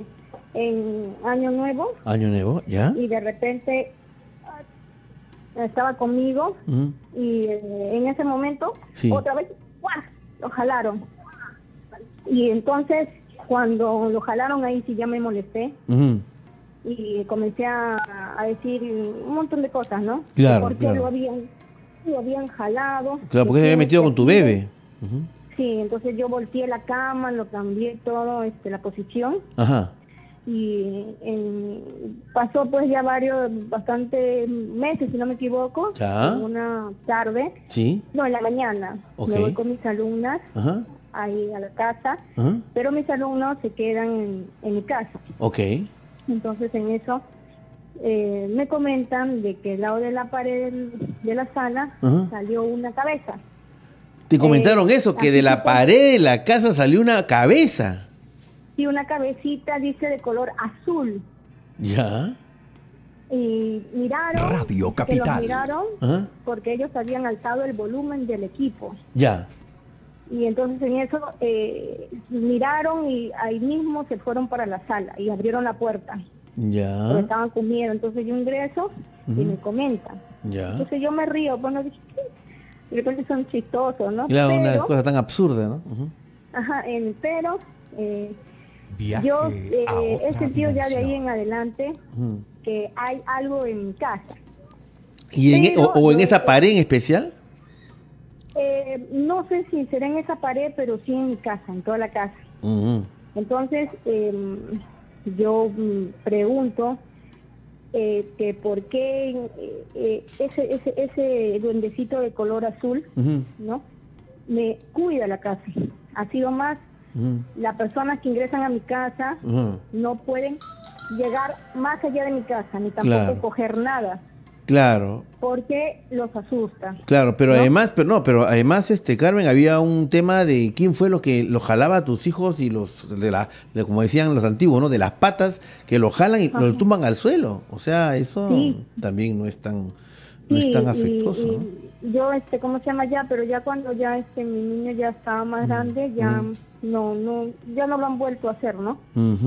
en Año Nuevo. Año Nuevo, ya. Y de repente estaba conmigo y en ese momento otra vez ¡guau! Lo jalaron. Y entonces cuando lo jalaron ahí sí ya me molesté. Y comencé a decir un montón de cosas, ¿no? Claro, porque lo habían jalado. Claro, porque se había metido con tu bebé. Sí, entonces yo volteé la cama, lo cambié todo, la posición. Ajá. Y pasó pues ya bastantes meses, si no me equivoco. Ya. En una tarde. Sí. No, en la mañana. Okay. Me voy con mis alumnas. Ajá. Ahí a la casa. Pero mis alumnos se quedan en mi casa. Ok. Entonces en eso me comentan de que al lado de la pared de la sala salió una cabeza. ¿Te comentaron eso? Que de la pared de la casa salió una cabeza. Sí, una cabecita, dice, de color azul. Ya. Y miraron. Radio Capital. Los miraron porque ellos habían alzado el volumen del equipo. Ya. Y entonces en eso miraron y ahí mismo se fueron para la sala y abrieron la puerta. Ya. Pero estaban con miedo. Entonces yo ingreso y me comentan. Ya. Entonces yo me río. Bueno, dije, de repente son chistosos, ¿no? Claro, una cosa tan absurda, ¿no? Ajá, pero yo he sentido ya de ahí en adelante que hay algo en mi casa. ¿Y en esa pared en especial? No sé si será en esa pared, pero sí en mi casa, en toda la casa. Entonces, yo pregunto que por qué ese duendecito de color azul, ¿no? Me cuida la casa. Ha sido más, las personas que ingresan a mi casa no pueden llegar más allá de mi casa, ni tampoco coger nada. Claro. Porque los asusta. Claro, pero ¿no? además, Carmen, había un tema de quién fue lo que lo jalaba a tus hijos y como decían los antiguos, ¿no? De las patas que lo jalan y lo tumban al suelo. O sea, eso también no es tan afectuoso, ¿no? Yo, ¿cómo se llama ya? Pero ya cuando ya mi niño ya estaba más grande, ya ya no lo han vuelto a hacer, ¿no?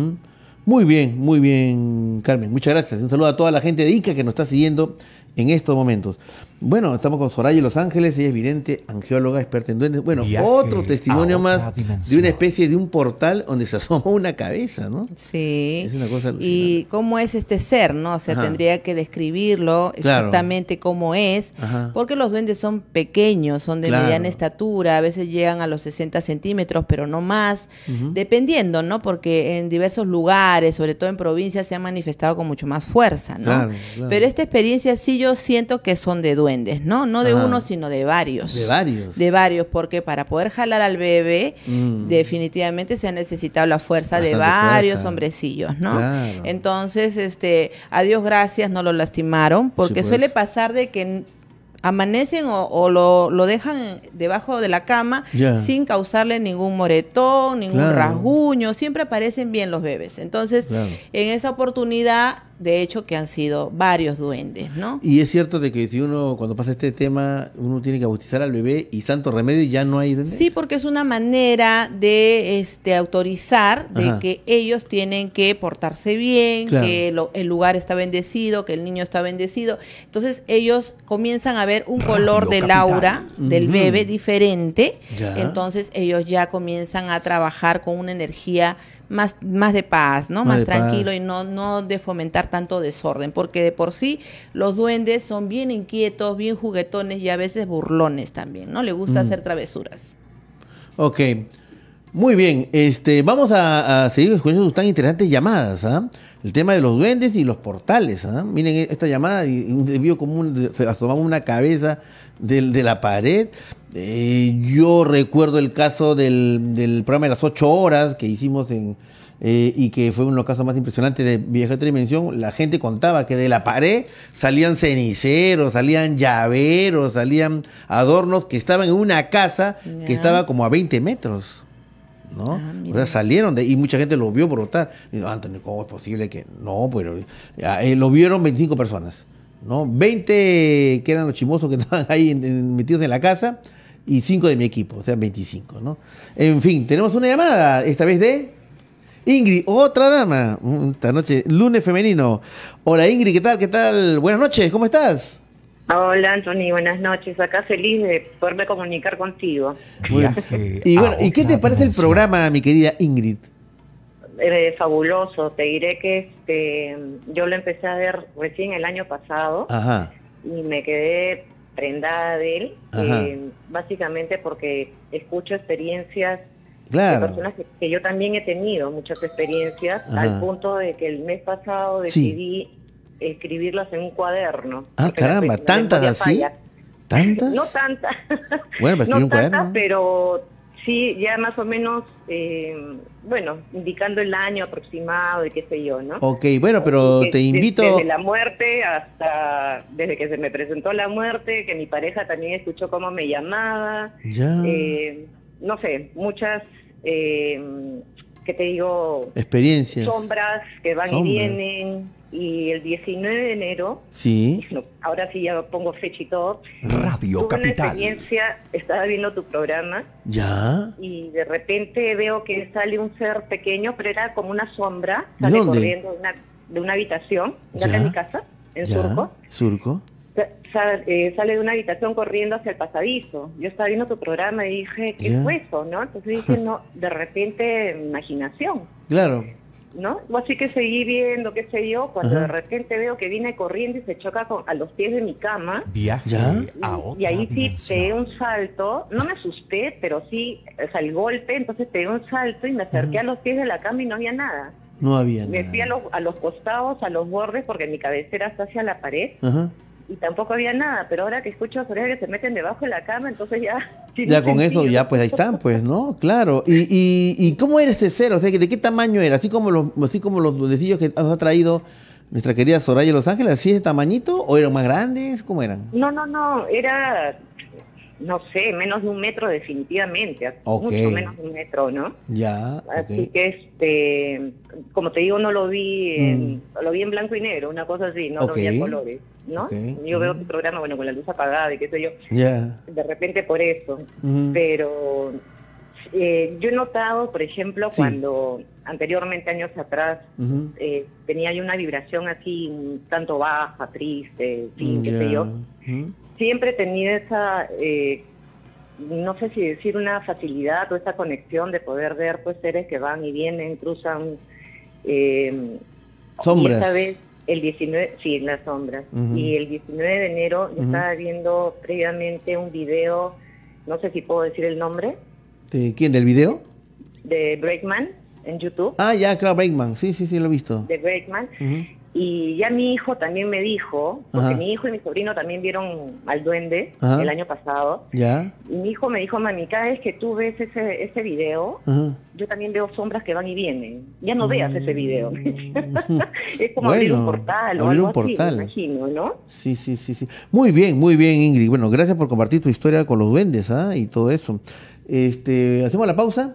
Muy bien, Carmen. Muchas gracias. Un saludo a toda la gente de Ica que nos está siguiendo en estos momentos. Bueno, estamos con Soraya Los Ángeles, ella es vidente, angióloga, experta en duendes. Bueno, otro testimonio más de una especie de un portal donde se asoma una cabeza, ¿no? Sí. Es una cosa alucinante. Y cómo es este ser, ¿no? O sea, tendría que describirlo exactamente cómo es, porque los duendes son pequeños, son de mediana estatura, a veces llegan a los 60 centímetros, pero no más, dependiendo, ¿no? Porque en diversos lugares, sobre todo en provincias, se han manifestado con mucho más fuerza, ¿no? Claro. Pero esta experiencia sí yo siento que son de duendes. No de uno, sino de varios. De varios, porque para poder jalar al bebé, definitivamente se ha necesitado la fuerza de varios hombrecillos, ¿no? Claro. Entonces, a Dios gracias, no lo lastimaron, porque suele pasar de que amanecen o lo dejan debajo de la cama sin causarle ningún moretón, ningún rasguño, siempre aparecen bien los bebés. Entonces, en esa oportunidad, de hecho, que han sido varios duendes, ¿no? Y es cierto de que si uno, cuando pasa este tema, uno tiene que bautizar al bebé y santo remedio y ya no hay duendes. Sí, porque es una manera de autorizar de que ellos tienen que portarse bien, que el lugar está bendecido, que el niño está bendecido. Entonces, ellos comienzan a ver un color del aura del bebé diferente. Entonces, ellos ya comienzan a trabajar con una energía más de paz, ¿no? Más tranquilo y no de fomentar tanto desorden, porque de por sí los duendes son bien inquietos, bien juguetones y a veces burlones también, ¿no? Le gusta hacer travesuras. Ok, muy bien. Vamos a seguir escuchando sus tan interesantes llamadas, el tema de los duendes y los portales, Miren esta llamada y un desvío común, se asomaba una cabeza de la pared. Yo recuerdo el caso del programa de las 8 horas que hicimos y que fue uno de los casos más impresionantes de Viaje a otra dimensión. La gente contaba que de la pared salían ceniceros, salían llaveros, salían adornos que estaban en una casa que estaba como a 20 metros. ¿No? O sea, salieron y mucha gente lo vio brotar. Y digo, Anthony, ¿cómo es posible que...? No, pero lo vieron 25 personas, ¿no? 20 que eran los chimosos que estaban ahí metidos en la casa y 5 de mi equipo, o sea, 25, ¿no? En fin, tenemos una llamada, esta vez de Ingrid, otra dama, esta noche, lunes femenino. Hola Ingrid, ¿qué tal? ¿Qué tal? Buenas noches, ¿cómo estás? Hola Anthony, buenas noches. Acá feliz de poderme comunicar contigo. Y bueno, ¿y qué te parece el programa, mi querida Ingrid? Fabuloso. Te diré que yo lo empecé a ver recién el año pasado. Ajá. Y me quedé prendada de él, básicamente porque escucho experiencias de personas que yo también he tenido, muchas experiencias, al punto de que el mes pasado decidí escribirlas en un cuaderno. Ah, caramba, ¿tantas así? Falla. ¿Tantas? No tantas. Bueno, pues no un tantas, cuaderno. pero sí, ya más o menos, bueno, indicando el año aproximado y qué sé yo, ¿no? Ok, bueno, pero te invito... Desde la muerte hasta... Desde que se me presentó la muerte, que mi pareja también escuchó cómo me llamaba. Ya. No sé, muchas... ¿qué te digo? Experiencias. Sombras que van y vienen. Y el 19 de enero, ahora sí ya pongo fecha y todo, Radio Capital. Una experiencia, estaba viendo tu programa, y de repente veo que sale un ser pequeño, pero era como una sombra, sale corriendo de una habitación, de acá en mi casa, en Surco. Sale de una habitación corriendo hacia el pasadizo. Yo estaba viendo tu programa y dije, ¿qué fue eso? ¿No? Entonces dije, no, de repente, imaginación. Claro. ¿No? Así que seguí viendo, qué sé yo, cuando de repente veo que viene corriendo y se choca a los pies de mi cama. Y ahí sí pegué un salto, no me asusté, pero sí, o sea, el golpe, entonces pegué un salto y me acerqué a los pies de la cama y no había nada. No había nada. Me fui a los costados, a los bordes, porque mi cabecera está hacia la pared. Y tampoco había nada, pero ahora que escucho a que se meten debajo de la cama, entonces ya... Ya con eso, ya pues ahí están, pues, ¿no? Claro. ¿Y cómo era este ser? O sea, ¿de qué tamaño era? Así como los duendecillos que nos ha traído nuestra querida Soraya de Los Ángeles, ¿así de tamañito? ¿O eran más grandes? ¿Cómo eran? No, era... No sé, menos de 1 metro definitivamente, mucho menos de 1 metro, ¿no? Ya, Así que, como te digo, no lo vi lo vi en blanco y negro, una cosa así, no lo vi a colores, ¿no? Yo veo tu programa, bueno, con la luz apagada y qué sé yo, de repente por eso, pero yo he notado, por ejemplo, cuando anteriormente, años atrás, tenía yo una vibración así, un tanto baja, triste, qué sé yo, siempre he tenido esa, no sé si decir una facilidad o esa conexión de poder ver pues seres que van y vienen, cruzan. Sombras. Y esta vez, el 19, sí, las sombras. Y el 19 de enero yo estaba viendo previamente un video, no sé si puedo decir el nombre. ¿De quién? ¿Del video? De Breakman, en YouTube. Ah, ya, claro, Breakman, sí, lo he visto. De Breakman. Y ya mi hijo también me dijo, porque mi hijo y mi sobrino también vieron al duende el año pasado. Y mi hijo me dijo, mami, cada vez que tú ves ese video, yo también veo sombras que van y vienen. Ya no veas ese video. Es como abrir un portal o algo así, me imagino, ¿no? Sí. Muy bien, Ingrid. Bueno, gracias por compartir tu historia con los duendes, y todo eso. ¿Hacemos la pausa?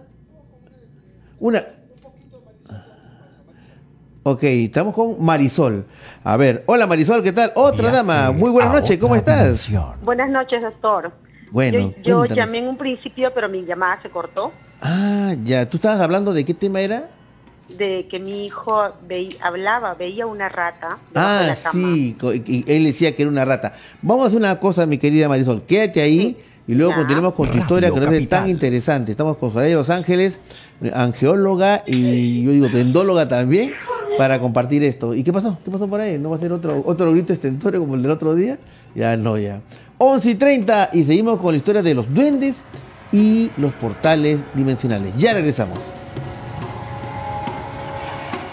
Ok, estamos con Marisol. A ver, hola Marisol, ¿qué tal? Otra dama, muy buenas noches, ¿cómo estás? Buenas noches, doctor. Bueno, yo llamé en un principio, pero mi llamada se cortó. Ah, ya, ¿tú estabas hablando de qué tema era? De que mi hijo veía una rata debajo de la cama. Sí, y él decía que era una rata. Vamos a hacer una cosa, mi querida Marisol, quédate ahí y luego continuemos con tu historia, que nos es tan interesante. Estamos con Soraya de Los Ángeles, angeóloga y yo digo tendóloga también, para compartir esto. ¿Y qué pasó? ¿Qué pasó por ahí? ¿No va a ser otro grito estentorio como el del otro día? Ya no, ya. 11:30 y seguimos con la historia de los duendes y los portales dimensionales. Ya regresamos.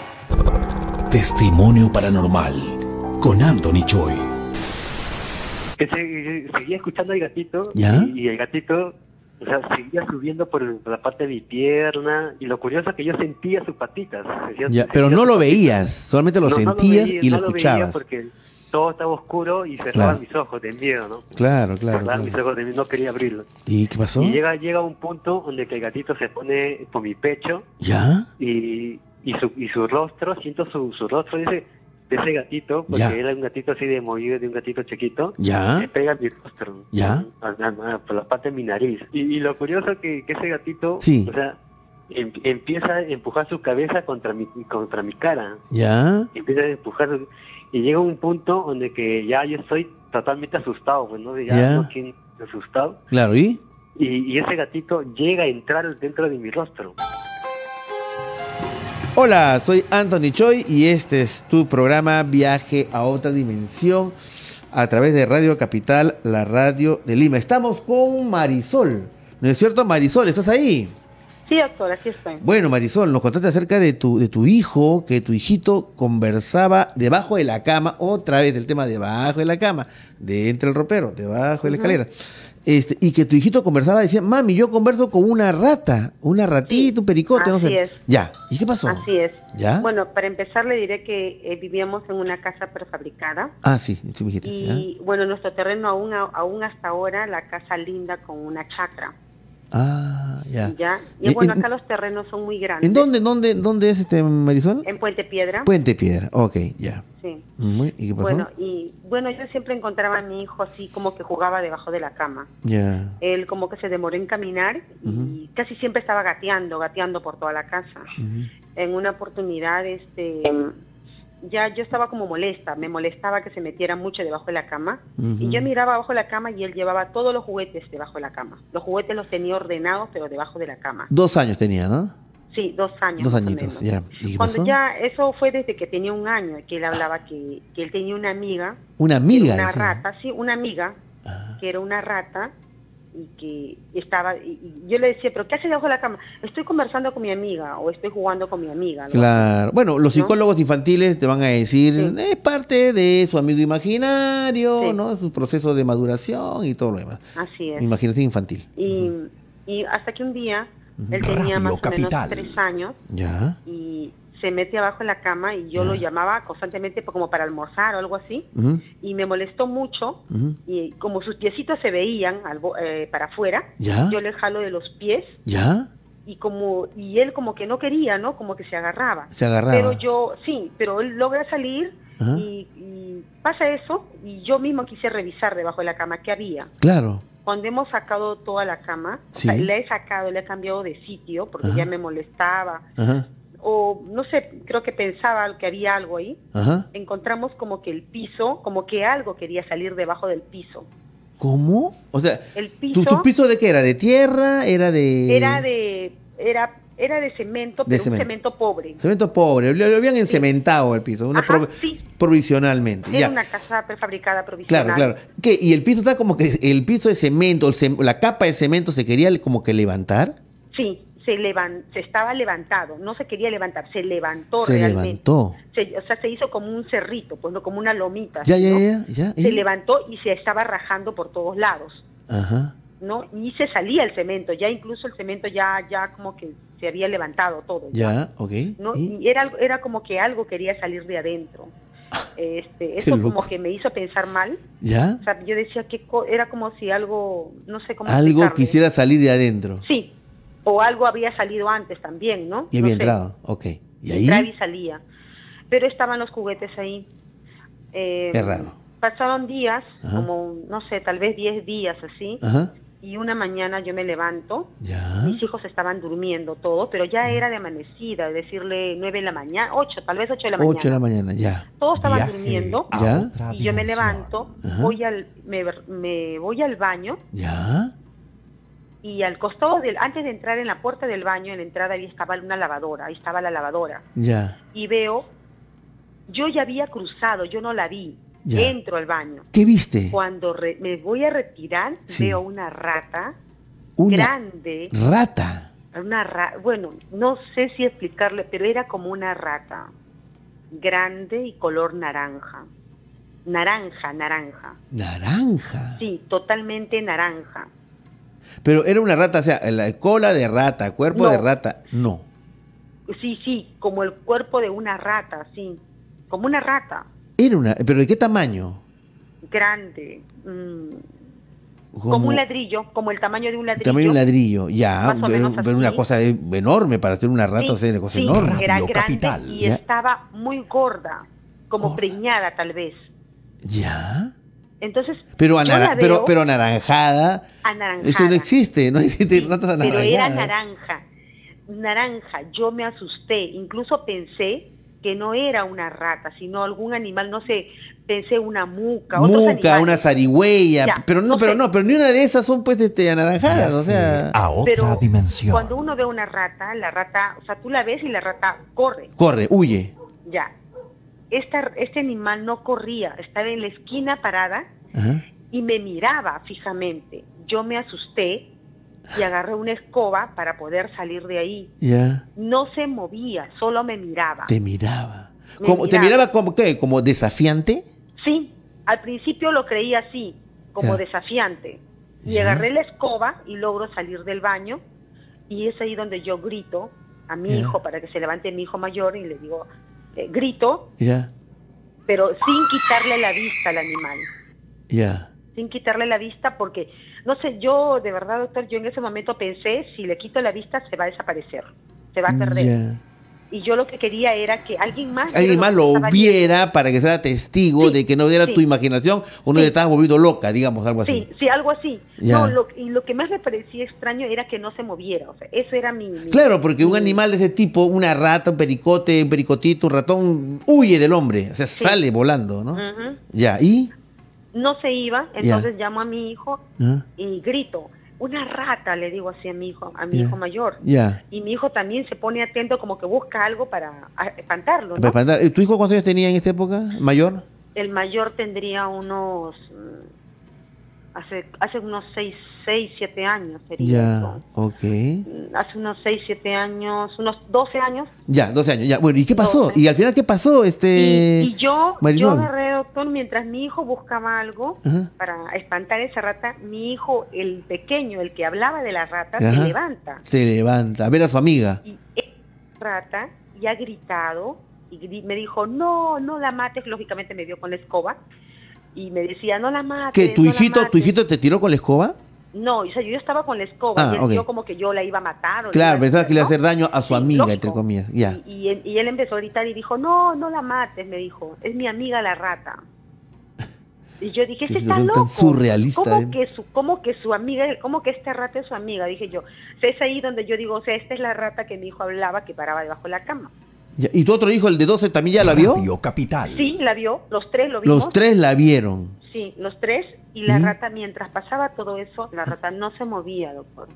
Testimonio Paranormal con Anthony Choi. Que seguía escuchando al gatito y el gatito, o sea, seguía subiendo por la parte de mi pierna, y lo curioso es que yo sentía sus patitas. Pero no lo veías, solamente lo sentías y lo escuchabas. Veía porque todo estaba oscuro y cerraba mis ojos de miedo, ¿no? Claro. Cerraba mis ojos de miedo, no quería abrirlos. ¿Y qué pasó? Y llega un punto donde que el gatito se pone por mi pecho. Y su rostro, siento su rostro de ese gatito, porque era un gatito así de movido, de un gatito chiquito, me pega en mi rostro, por la parte de mi nariz. Y lo curioso es que ese gatito, o sea, empieza a empujar su cabeza contra mi cara. Empieza a empujar, y llega un punto donde que ya yo estoy totalmente asustado, pues, ¿no? Ya no estoy asustado. Claro, y ese gatito llega a entrar dentro de mi rostro. Hola, soy Anthony Choi y este es tu programa Viaje a otra dimensión a través de Radio Capital, la radio de Lima. Estamos con Marisol, ¿no es cierto, Marisol? ¿Estás ahí? Sí, doctor, aquí estoy. Bueno, Marisol, nos contaste acerca de tu hijo, que tu hijito conversaba debajo de la cama, otra vez el tema debajo de la cama, de entre el ropero, debajo de la escalera. Y que tu hijito conversaba, decía, mami, yo converso con una rata, una ratita, un pericote, no sé. Así es. Ya, ¿y qué pasó? Así es. ¿Ya? Bueno, para empezar le diré que vivíamos en una casa prefabricada. Ah, sí, me dijiste. Y bueno, nuestro terreno aún hasta ahora, la casa linda con una chacra. Ah, ya. Y bueno, acá los terrenos son muy grandes. ¿En dónde es Marisol? En Puente Piedra. Puente Piedra, ok, ya. Sí. ¿Y qué pasó? Bueno, yo siempre encontraba a mi hijo así como que jugaba debajo de la cama. Ya. Él como que se demoró en caminar y casi siempre estaba gateando por toda la casa. En una oportunidad, ya yo estaba como me molestaba que se metiera mucho debajo de la cama, y yo miraba abajo de la cama y él llevaba todos los juguetes debajo de la cama. Los juguetes los tenía ordenados, pero debajo de la cama. 2 años tenía, ¿no? Sí, 2 años. 2 añitos, ya. Cuando ya, eso fue desde que tenía 1 año, que él hablaba que él tenía una amiga. ¿Una amiga? Una rata, sí, una amiga, que era una rata, y que estaba, y yo le decía, ¿pero qué hace debajo de la cama? Estoy conversando con mi amiga, o estoy jugando con mi amiga. Claro. Bueno, los psicólogos infantiles te van a decir, es parte de su amigo imaginario, ¿no? Su proceso de maduración y todo lo demás. Así es. Imaginación infantil. Y hasta que un día, él tenía más o menos 3 años, y se mete abajo en la cama, y yo lo llamaba constantemente como para almorzar o algo así, y me molestó mucho, y como sus piecitos se veían para afuera, yo le jalo de los pies, y él como que no quería, ¿no? Como que se agarraba. Pero él logra salir, y pasa eso, y yo mismo quise revisar debajo de la cama qué había. Claro. Cuando hemos sacado toda la cama, o sea, le he cambiado de sitio, porque ya me molestaba, o no sé, creo que pensaba que había algo ahí. Encontramos como que el piso, como que algo quería salir debajo del piso. ¿Cómo? O sea, el piso, ¿tu piso de qué era? ¿De tierra? Era de cemento, pero un cemento pobre. Cemento pobre, lo habían encementado el piso, provisionalmente. Era una casa prefabricada provisional. Claro. ¿Qué? ¿Y el piso está como que el piso de cemento, la capa de cemento se quería como que levantar? Sí, se estaba levantado, no se quería levantar, se levantó realmente. Se hizo como un cerrito, pues no como una lomita. Ya. Se levantó y se estaba rajando por todos lados. ¿No? Y se salía el cemento, ya incluso el cemento ya como que se había levantado todo. ¿No? Y era como que algo quería salir de adentro. Eso como que me hizo pensar mal. ¿Ya? O sea, yo decía que era como si algo, no sé cómo algo explicarlo. Quisiera salir de adentro. Sí, o algo había salido antes también, ¿no? Y había entrado, ¿Y ahí? Entraba y salía. Pero estaban los juguetes ahí. Qué raro. Pasaron días, como, no sé, tal vez 10 días así. Y una mañana yo me levanto, mis hijos estaban durmiendo todo, pero ya era de amanecida, decirle 9 de la mañana, 8, tal vez 8 de la mañana. 8 de la mañana, ya. Todos estaban durmiendo, y yo me levanto, me voy al baño, y al costado antes de entrar en la puerta del baño, en la entrada ahí estaba una lavadora, ahí estaba la lavadora. Y veo, yo ya había cruzado, yo no la vi. Entro al baño. ¿Qué viste? Cuando me voy a retirar, veo una rata grande. ¿Rata? Bueno, no sé si explicarle, pero era como una rata grande y color naranja. Naranja. ¿Naranja? Sí, totalmente naranja. Pero era una rata, o sea, la cola de rata, cuerpo de rata, no. Sí, como el cuerpo de una rata, sí, como una rata. ¿Pero de qué tamaño? Grande, como un ladrillo, como el tamaño de un ladrillo. Tamaño de un ladrillo, ya, pero una cosa enorme para hacer una rata, una cosa enorme. Era grande y estaba muy gorda, como preñada tal vez. Ya. Entonces, pero anaranjada. Eso no existe ratas anaranjadas. Pero era naranja. Yo me asusté, incluso pensé que no era una rata, sino algún animal, no sé, pensé una muca, una zarigüeya, pero ni una de esas son pues anaranjadas, o sea, a otra dimensión. Cuando uno ve una rata, la rata, o sea, tú la ves y la rata corre, huye. Ya. Este animal no corría, estaba en la esquina parada y me miraba fijamente. Yo me asusté y agarré una escoba para poder salir de ahí. No se movía, solo me miraba. ¿Te miraba? ¿Te miraba como qué? ¿Como desafiante? Sí, al principio lo creía así, como desafiante. Y agarré la escoba y logro salir del baño y es ahí donde yo grito a mi hijo para que se levante mi hijo mayor y le digo, grito, pero sin quitarle la vista al animal. Sin quitarle la vista porque, no sé, yo de verdad, doctor, yo en ese momento pensé, si le quito la vista se va a desaparecer, se va a perder. Y yo lo que quería era que alguien más lo viera para que sea testigo de que no era tu imaginación o no le estabas volviendo loca, digamos, algo así. Sí, algo así. No, y lo que más me parecía extraño era que no se moviera, o sea, eso era mi Claro, porque un animal de ese tipo, una rata, un pericote, un pericotito, un ratón, huye del hombre, o sea, sale volando, ¿no? ¿Y? No se iba, entonces llamo a mi hijo y grito, una rata, le digo así a mi hijo mayor. Y mi hijo también se pone atento, como que busca algo para espantarlo, ¿no? ¿Tu hijo cuántos años tenía en esta época, mayor? El mayor tendría unos, hace unos 6, 7 años sería. Hace unos 6, 7 años, unos 12 años. 12 años, Bueno, ¿y qué pasó? 12. ¿Y al final qué pasó, Y yo agarré, doctor, mientras mi hijo buscaba algo para espantar esa rata, mi hijo, el pequeño, el que hablaba de la rata, se levanta. Se levanta, a ver a su amiga. Y esa rata ya ha gritado y me dijo, no la mates, lógicamente me dio con la escoba y me decía, no la mates. ¿Qué, tu hijito te tiró con la escoba? No, o sea, yo estaba con la escoba y él vio como que yo la iba a matar. Claro, pensaba que le iba a hacer daño a su amiga, entre comillas. Y él empezó a gritar y dijo, no la mates, me dijo, es mi amiga la rata. Y yo dije, ese está loco. Tan surrealista. ¿Cómo que su amiga, cómo que esta rata es su amiga? Dije yo. O sea, es ahí donde yo digo, o sea, esta es la rata que mi hijo hablaba, que paraba debajo de la cama. ¿Y tu otro hijo, el de 12, también ya la vio? Radio Capital. Sí, la vio, los 3 lo vimos. Los 3 la vieron. Sí, los 3, y la rata, mientras pasaba todo eso, la rata no se movía, doctor.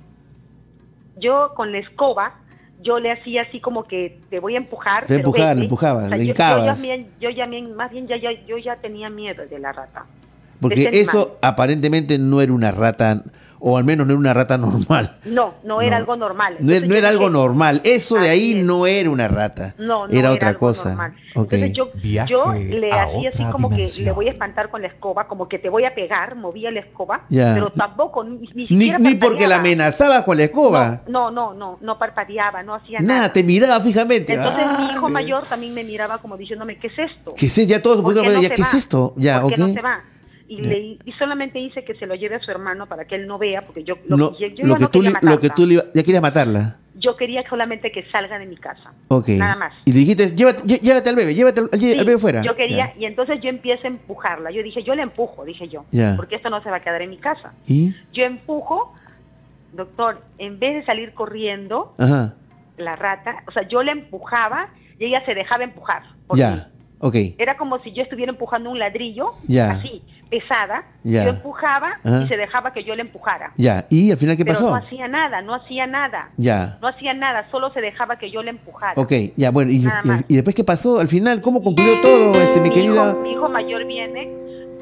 Yo con la escoba, yo le hacía así como que te voy a empujar. Te empujaba, o sea, le hincabas. Yo ya tenía miedo de la rata. Porque eso aparentemente no era una rata, o al menos no era una rata normal. No era algo normal. Entonces no era algo normal. Eso de ahí no era una rata. No era otra cosa. Normal. Entonces yo le hacía así como que le voy a espantar con la escoba, como que te voy a pegar, movía la escoba, pero tampoco ni siquiera ni porque la amenazaba con la escoba. No parpadeaba, no hacía nada. Nada, te miraba fijamente. Entonces mi hijo mayor también me miraba como diciéndome, ¿qué es esto? ¿Qué es esto? Ya todos se pusieron a decir, ¿qué es esto? ¿Por qué no se va? Y solamente hice que se lo lleve a su hermano para que él no vea, porque yo no quería tú ya querías matarla. Yo quería solamente que salga de mi casa, nada más. Y le dijiste, llévate al bebé, al bebé fuera. Yo quería, y entonces yo empiezo a empujarla. Yo dije, yo le empujo, porque esto no se va a quedar en mi casa. ¿Y? Yo empujo, doctor, en vez de salir corriendo, la rata, o sea, yo la empujaba y ella se dejaba empujar. Era como si yo estuviera empujando un ladrillo, así, pesada. Yo empujaba y se dejaba que yo le empujara. ¿Y al final qué pasó? Pero no hacía nada. No hocía nada, solo se dejaba que yo le empujara. Bueno, ¿y después qué pasó? Al final, ¿cómo concluyó todo, mi querida? Mi hijo mayor viene,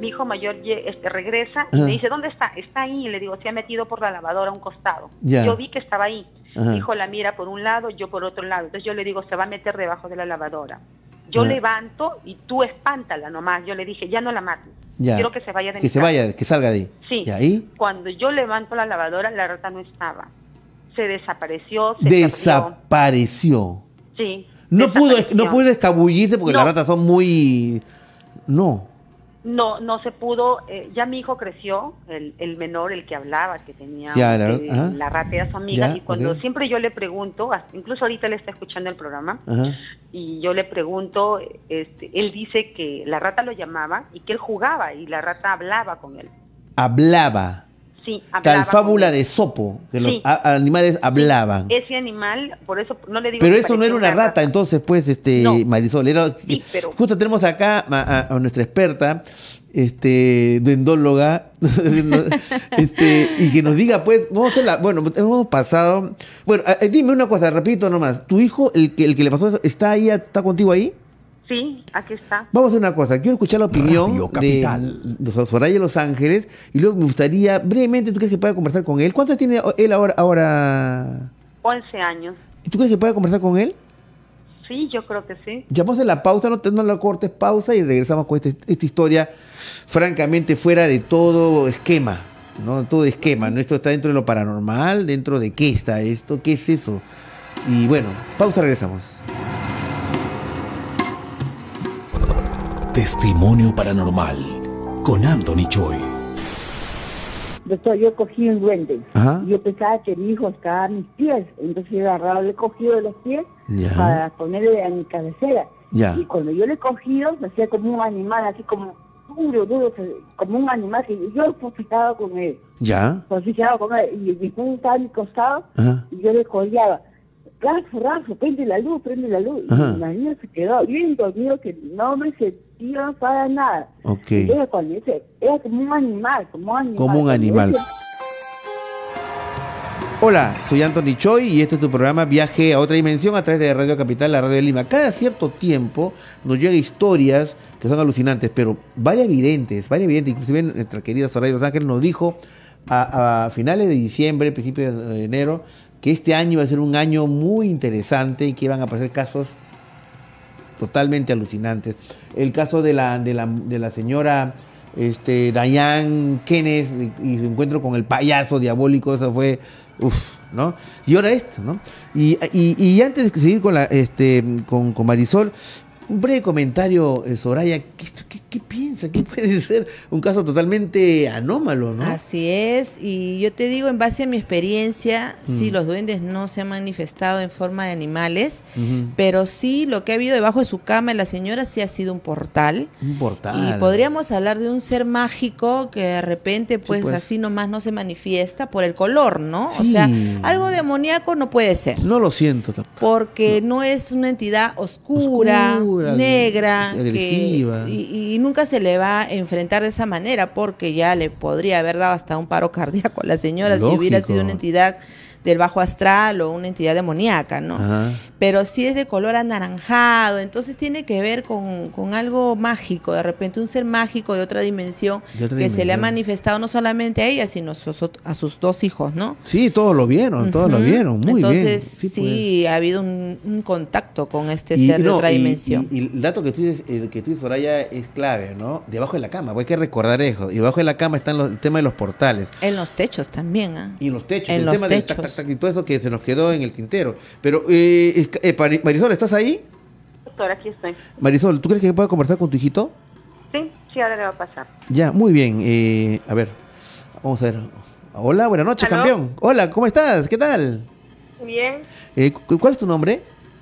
regresa y me dice, ¿dónde está? Está ahí, y le digo, se ha metido por la lavadora a un costado. Yo vi que estaba ahí. Mi hijo la mira por un lado, yo por otro lado. Entonces yo le digo, se va a meter debajo de la lavadora. Yo levanto y tú espántala nomás. Yo le dije, ya no la mates. Quiero que se vaya de mi casa. Vaya, que salga de ahí. Sí. ¿Y ahí? Cuando yo levanto la lavadora, la rata no estaba. Se desapareció, desapareció. Sí. No pudo escabullirse porque las ratas son muy... No, no se pudo. Ya mi hijo creció, el menor, el que hablaba, que tenía la rata era su amiga, y cuando siempre yo le pregunto, incluso ahorita él está escuchando el programa, y yo le pregunto, él dice que la rata lo llamaba y que él jugaba y la rata hablaba con él. ¿Hablaba? Sí, hablaba. Tal fábula de Esopo, que los animales hablaban. Sí, ese animal, por eso no le digo. Pero eso no era una rata, entonces, pues, no. Marisol, pero... justo tenemos acá a nuestra experta, dendóloga, y que nos diga, pues, hemos pasado. Bueno, dime una cosa, repito nomás, ¿tu hijo, el que le pasó eso, está contigo ahí? Sí, aquí está. Vamos a hacer una cosa, quiero escuchar la opinión de Soraya de Los Ángeles y luego me gustaría, brevemente, ¿tú crees que pueda conversar con él? ¿Cuánto tiene él ahora? 11 años. ¿Y tú crees que pueda conversar con él? Sí, yo creo que sí. Ya vamos a la pausa, no la cortes, pausa y regresamos con esta historia francamente fuera de todo esquema, ¿no? Todo esquema, ¿no? Esto está dentro de lo paranormal, dentro de qué está esto, qué es eso. Y bueno, pausa, regresamos. Testimonio paranormal con Anthony Choi. Doctor, yo cogí un duende. Y yo pensaba que mi hijo estaba a mis pies. Entonces yo agarrado, le he cogido de los pies para ponerle a mi cabecera. Y cuando yo le he cogido, me hacía como un animal, así como duro, como un animal que yo fijaba con él. Fijaba con él. Y mi esposo estaba a mi costado y yo le colgaba. Rafa, prende la luz. Y la niña se quedó bien dormido, que no me sentía para nada. Entonces, cuando dice, era como un animal. Como un animal. Hola, soy Anthony Choi y este es tu programa Viaje a otra dimensión a través de Radio Capital, la radio de Lima. Cada cierto tiempo nos llegan historias que son alucinantes, pero varias videntes, inclusive nuestra querida Soraya de Los Ángeles nos dijo a finales de diciembre, principios de enero, que este año iba a ser un año muy interesante y que iban a aparecer casos totalmente alucinantes. El caso de la señora Diane Kenneth y su encuentro con el payaso diabólico, eso fue, ¿no? Y ahora esto, ¿no? Y antes de seguir con Marisol, un breve comentario, Soraya, ¿qué piensa? ¿Qué puede ser un caso totalmente anómalo, no? Así es, y yo te digo, en base a mi experiencia, sí, los duendes no se han manifestado en forma de animales, pero sí lo que ha habido debajo de su cama en la señora sí ha sido un portal. Un portal. Y podríamos hablar de un ser mágico que de repente, pues así nomás no se manifiesta por el color, ¿no? Sí. O sea, algo demoníaco no puede ser. No lo siento tampoco. Porque no es una entidad oscura negra, agresiva. Y nunca se le va a enfrentar de esa manera, porque ya le podría haber dado hasta un paro cardíaco a la señora. Lógico. Si hubiera sido una entidad del bajo astral o una entidad demoníaca, ¿no? Pero sí es de color anaranjado, entonces tiene que ver con algo mágico, de repente un ser mágico de otra dimensión que se le ha manifestado no solamente a ella, sino a sus dos hijos, ¿no? Sí, todos lo vieron, muy bien. Entonces sí ha habido un contacto con este ser de otra dimensión. Y el dato que tú dices, Soraya, es clave, ¿no? Debajo de la cama, hay que recordar eso, y debajo de la cama están el tema de los portales. En los techos también, ¿ah? Y en los techos, el tema del tac, y todo eso que se nos quedó en el tintero. Pero, Marisol, ¿estás ahí? Doctor, aquí estoy. Marisol, ¿tú crees que pueda conversar con tu hijito? Sí, ahora le va a pasar. Ya, muy bien. A ver, vamos a ver. Hola, buenas noches, campeón. Hola, ¿cómo estás? ¿Qué tal? Bien. ¿Cuál es tu nombre?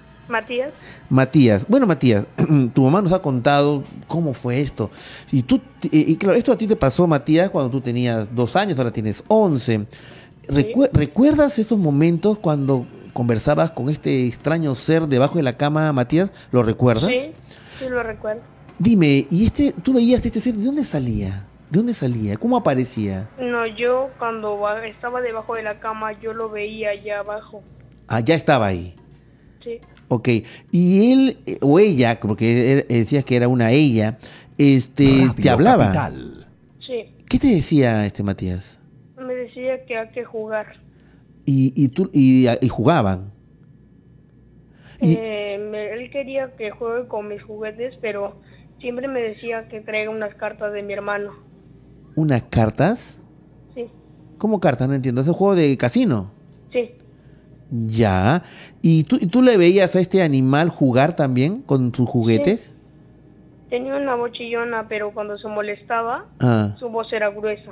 Matías. Bueno, Matías, tu mamá nos ha contado cómo fue esto. Y claro, esto a ti te pasó, Matías, cuando tú tenías 2 años, ahora tienes 11. Sí. ¿Recuerdas esos momentos cuando conversabas con este extraño ser debajo de la cama, Matías? ¿Lo recuerdas? Sí, lo recuerdo. Dime, ¿y tú veías este ser? ¿De dónde salía? ¿Cómo aparecía? No, yo cuando estaba debajo de la cama, yo lo veía allá abajo. Ah, ya estaba ahí. Sí. Ok, y él o ella, porque decías que era una ella, ¿te hablaba? Capital. Sí. ¿Qué te decía Matías? Me decía que hay que jugar. Y jugaban. Él quería que juegue con mis juguetes, pero siempre me decía que traiga unas cartas de mi hermano. ¿Unas cartas? Sí. ¿Cómo cartas? No entiendo. ¿Es un juego de casino? Sí. Ya. ¿Y tú le veías a este animal jugar también con tus juguetes? Sí. Tenía una voz chillona, pero cuando se molestaba, su voz era gruesa.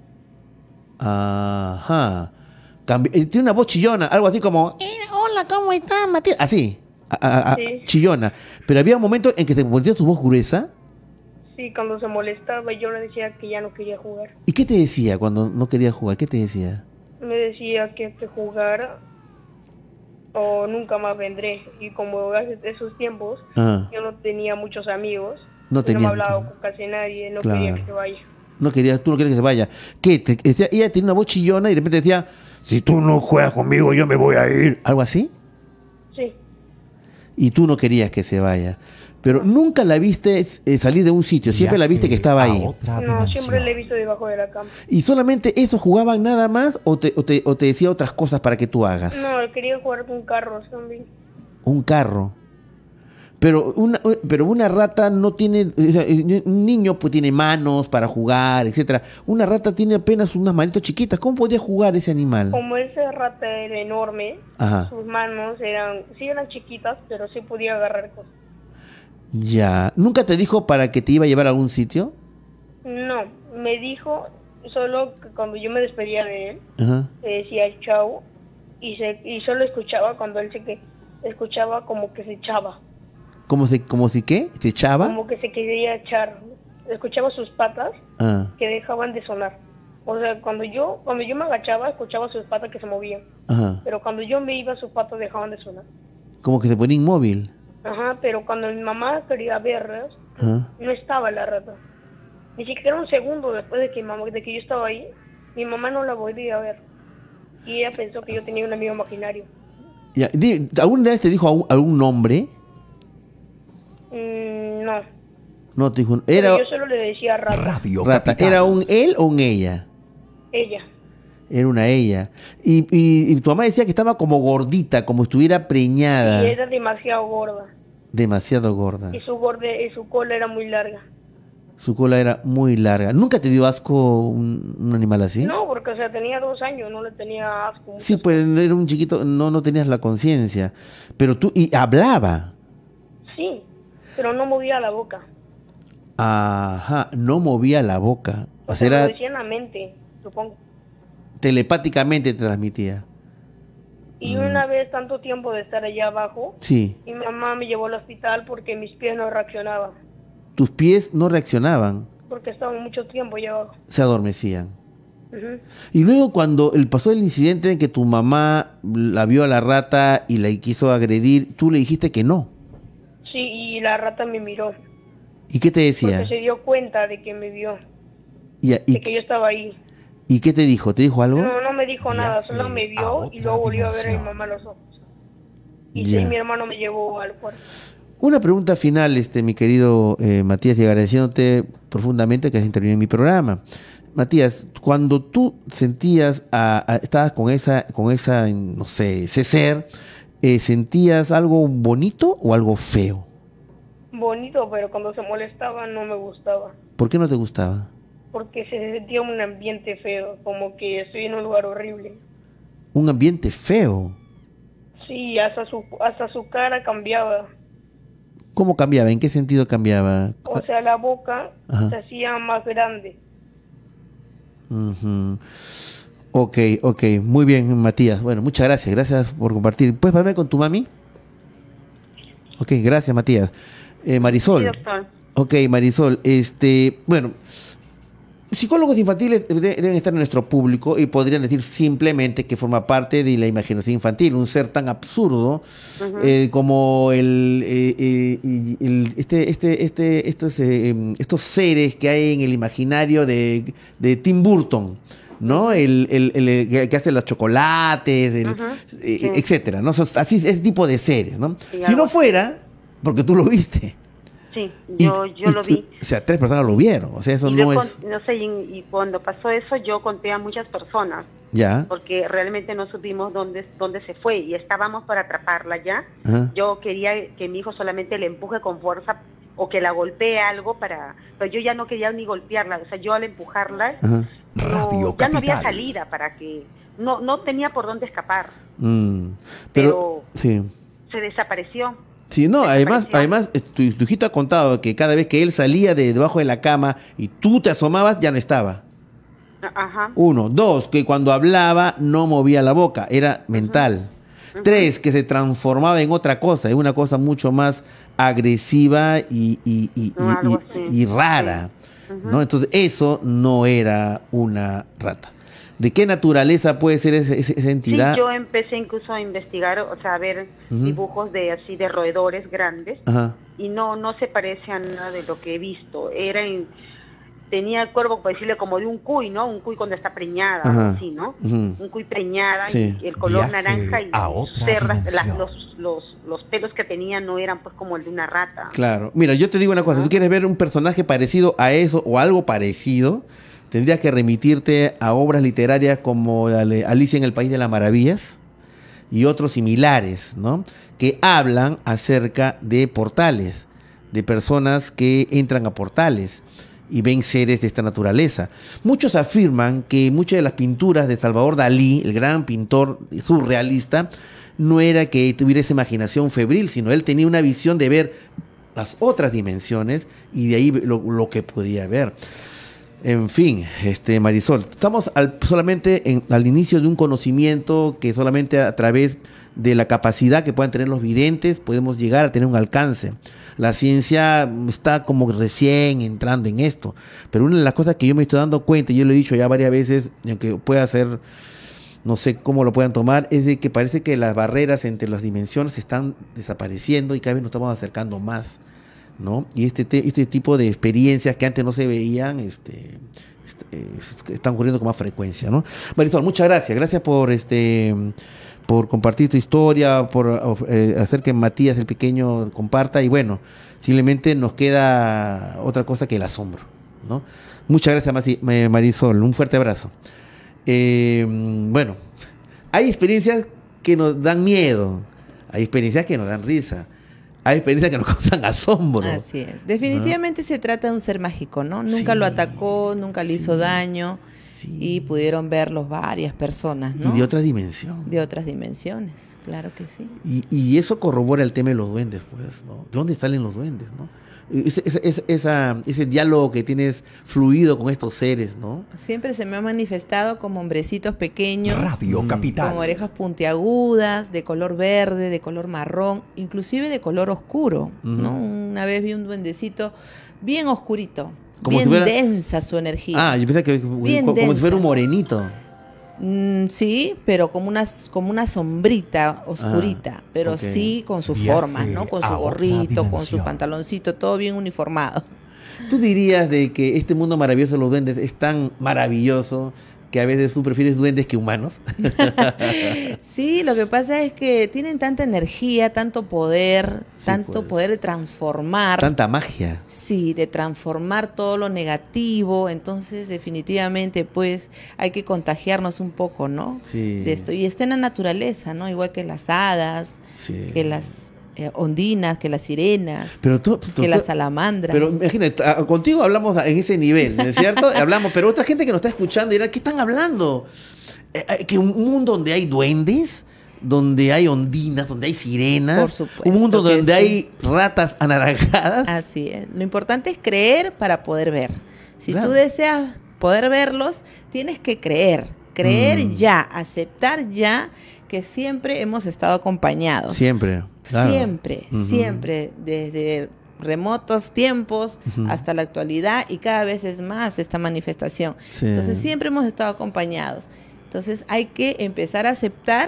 Ajá. Tiene una voz chillona, algo así como, hola, ¿cómo estás, Matías? Así, sí. Chillona. Pero había un momento en que se volvió tu voz gruesa. Sí, cuando se molestaba yo le decía que ya no quería jugar. ¿Y qué te decía cuando no quería jugar? ¿Qué te decía? Me decía que jugara o nunca más vendré. Y como hace esos tiempos yo no tenía muchos amigos, no me hablaba con casi nadie, no quería que se vaya. Tú no querías que se vaya. ¿Qué? Ella tenía una voz chillona y de repente decía, si tú no juegas conmigo yo me voy a ir. ¿Algo así? Sí. Y tú no querías que se vaya. Pero nunca la viste salir de un sitio, siempre la viste que estaba ahí. No, siempre la he visto debajo de la cama. ¿Y solamente eso jugaban nada más o te decía otras cosas para que tú hagas? No, quería jugar con carros también. ¿Un carro? Pero una rata no tiene, o sea, un niño pues tiene manos para jugar, etcétera. Una rata tiene apenas unas manitos chiquitas. ¿Cómo podía jugar ese animal? Como esa rata era enorme, sus manos eran chiquitas, pero sí podía agarrar cosas. Ya. ¿Nunca te dijo para que te iba a llevar a algún sitio? No, me dijo solo que cuando yo me despedía de él, le decía chau, y solo escuchaba cuando él escuchaba como que se echaba. ¿Como si qué? ¿Se echaba? Como que se quería echar. Escuchaba sus patas que dejaban de sonar. O sea, cuando yo me agachaba, escuchaba sus patas que se movían. Pero cuando yo me iba, sus patas dejaban de sonar. Como que se ponía inmóvil. Pero cuando mi mamá quería verlas, no estaba la rata. Ni siquiera un segundo después de que yo estaba ahí, mi mamá no la volvía a ver. Y ella pensó que yo tenía un amigo imaginario. Ya, ¿alguna vez te dijo algún nombre? No. No te dijo. Yo solo le decía rata. Rata. ¿Era un él o un ella? Ella. Era una ella. Y tu mamá decía que estaba como gordita, como estuviera preñada. Sí, era demasiado gorda. Demasiado gorda. Y su cola era muy larga. Su cola era muy larga. ¿Nunca te dio asco un animal así? No, porque tenía 2 años, no le tenía asco. Sí, pues era un chiquito, no tenías la conciencia. Pero y hablaba. Sí, pero no movía la boca. Ajá, no movía la boca. O sea, lo decía en la mente, supongo. Telepáticamente te transmitía. Y una vez, tanto tiempo de estar allá abajo, mi mamá me llevó al hospital porque mis pies no reaccionaban. ¿Tus pies no reaccionaban? Porque estaban mucho tiempo allá abajo. Se adormecían. Y luego cuando pasó el incidente en que tu mamá la vio a la rata y la quiso agredir, tú le dijiste que no. Sí, y la rata me miró. ¿Y qué te decía? Porque se dio cuenta de que me vio. De que yo estaba ahí. ¿Y qué te dijo? ¿Te dijo algo? No me dijo nada, solo me vio y luego volvió a ver a mi mamá a los ojos. Y mi hermano me llevó al cuarto. Una pregunta final, mi querido Matías, y agradeciéndote profundamente que has intervenido en mi programa. Matías, cuando tú sentías, estabas con esa, no sé, ese ser, ¿sentías algo bonito o algo feo? Bonito, pero cuando se molestaba no me gustaba. ¿Por qué no te gustaba? Porque se sentía un ambiente feo, como que estoy en un lugar horrible. ¿Un ambiente feo? Sí, hasta su cara cambiaba. ¿Cómo cambiaba? ¿En qué sentido cambiaba? O sea, la boca se hacía más grande. Ok, muy bien, Matías. Bueno, muchas gracias por compartir. ¿Puedes hablarme con tu mami? Ok, gracias, Matías. Marisol. Sí, doctor. Ok, Marisol, bueno, psicólogos infantiles deben estar en nuestro público y podrían decir simplemente que forma parte de la imaginación infantil, un ser tan absurdo como estos seres que hay en el imaginario de Tim Burton, ¿no? El que hace los chocolates, etcétera, ¿no? Así es ese tipo de seres, ¿no? Sí, si no fuera, porque tú lo viste. Sí, yo lo vi. O sea, 3 personas lo vieron, o sea, eso no es... No sé, y cuando pasó eso yo conté a muchas personas. Ya. Porque realmente no supimos dónde se fue y estábamos para atraparla ya. Yo quería que mi hijo solamente le empuje con fuerza o que la golpee algo pero yo ya no quería ni golpearla, o sea, yo al empujarla ya no había salida para que no tenía por dónde escapar. Pero sí, se desapareció. Sí, no, además tu hijito ha contado que cada vez que él salía de debajo de la cama y tú te asomabas, ya no estaba. Ajá. 1, 2, que cuando hablaba no movía la boca, era mental. 3, que se transformaba en otra cosa, en una cosa mucho más agresiva y rara, ¿no? Entonces eso no era una rata. ¿De qué naturaleza puede ser esa entidad? Sí, yo empecé incluso a investigar, o sea, a ver dibujos de roedores grandes, y no se parece a nada de lo que he visto. Tenía el cuerpo, por decirle, como de un cuy, ¿no? Un cuy cuando está preñada, así, ¿no? Un cuy preñada, y el color naranja, y cerdas, los pelos que tenía no eran pues como el de una rata. Claro. Mira, yo te digo una cosa, tú quieres ver un personaje parecido a eso o algo parecido, tendrías que remitirte a obras literarias como Alicia en el País de las Maravillas y otros similares, ¿no? Que hablan acerca de portales, de personas que entran a portales y ven seres de esta naturaleza. Muchos afirman que muchas de las pinturas de Salvador Dalí, el gran pintor surrealista, no era que tuviera esa imaginación febril, sino él tenía una visión de ver las otras dimensiones y de ahí lo que podía ver. En fin, Marisol, estamos solamente al inicio de un conocimiento que solamente a través de la capacidad que puedan tener los videntes podemos llegar a tener un alcance. La ciencia está como recién entrando en esto, pero una de las cosas que yo me estoy dando cuenta, y yo lo he dicho ya varias veces, aunque pueda ser, no sé cómo lo puedan tomar, es de que parece que las barreras entre las dimensiones están desapareciendo y cada vez nos estamos acercando más, ¿no? Y este tipo de experiencias que antes no se veían, están ocurriendo con más frecuencia, ¿no? Marisol, muchas gracias. Gracias por compartir tu historia, por hacer que Matías el pequeño comparta, y bueno, simplemente nos queda otra cosa que el asombro, ¿no? Muchas gracias, Marisol. Un fuerte abrazo. Bueno, hay experiencias que nos dan miedo, hay experiencias que nos dan risa, hay experiencias que nos causan asombro. Así es. Definitivamente se trata de un ser mágico, ¿no? Nunca lo atacó, nunca le hizo daño, y pudieron verlos varias personas, ¿no? Y de otra dimensión. De otras dimensiones, claro que sí. Y eso corrobora el tema de los duendes, pues, ¿no? ¿De dónde salen los duendes, no? Ese diálogo que tienes fluido con estos seres, ¿no? Siempre se me ha manifestado como hombrecitos pequeños, Radio Capital, con orejas puntiagudas, de color verde, de color marrón, inclusive de color oscuro, ¿no? Una vez vi un duendecito bien oscurito, bien densa su energía. Yo pensé que como si fuera un morenito. Sí, pero como una sombrita oscurita, pero sí con sus formas, ¿no? Con su gorrito, con su pantaloncito, todo bien uniformado. ¿Tú dirías de que este mundo maravilloso de los duendes es tan maravilloso que a veces tú prefieres duendes que humanos? Sí, lo que pasa es que tienen tanta energía, tanto poder, poder de transformar. Tanta magia. Sí, de transformar todo lo negativo. Entonces, definitivamente, pues, hay que contagiarnos un poco, ¿no? Sí. De esto. Y está en la naturaleza, ¿no? Igual que las hadas, que las ondinas, que las sirenas, que las salamandras. Pero imagínate, contigo hablamos en ese nivel, ¿no es cierto? Hablamos, pero otra gente que nos está escuchando dirá, ¿qué están hablando? Que un mundo donde hay duendes, donde hay ondinas, donde hay sirenas, por supuesto, un mundo donde hay ratas anaranjadas. Así es. Lo importante es creer para poder ver. Si tú deseas poder verlos, tienes que creer ya, aceptar ya que siempre hemos estado acompañados. Siempre. Claro. Siempre, desde remotos tiempos hasta la actualidad, y cada vez es más esta manifestación. Entonces siempre hemos estado acompañados. Entonces hay que empezar a aceptar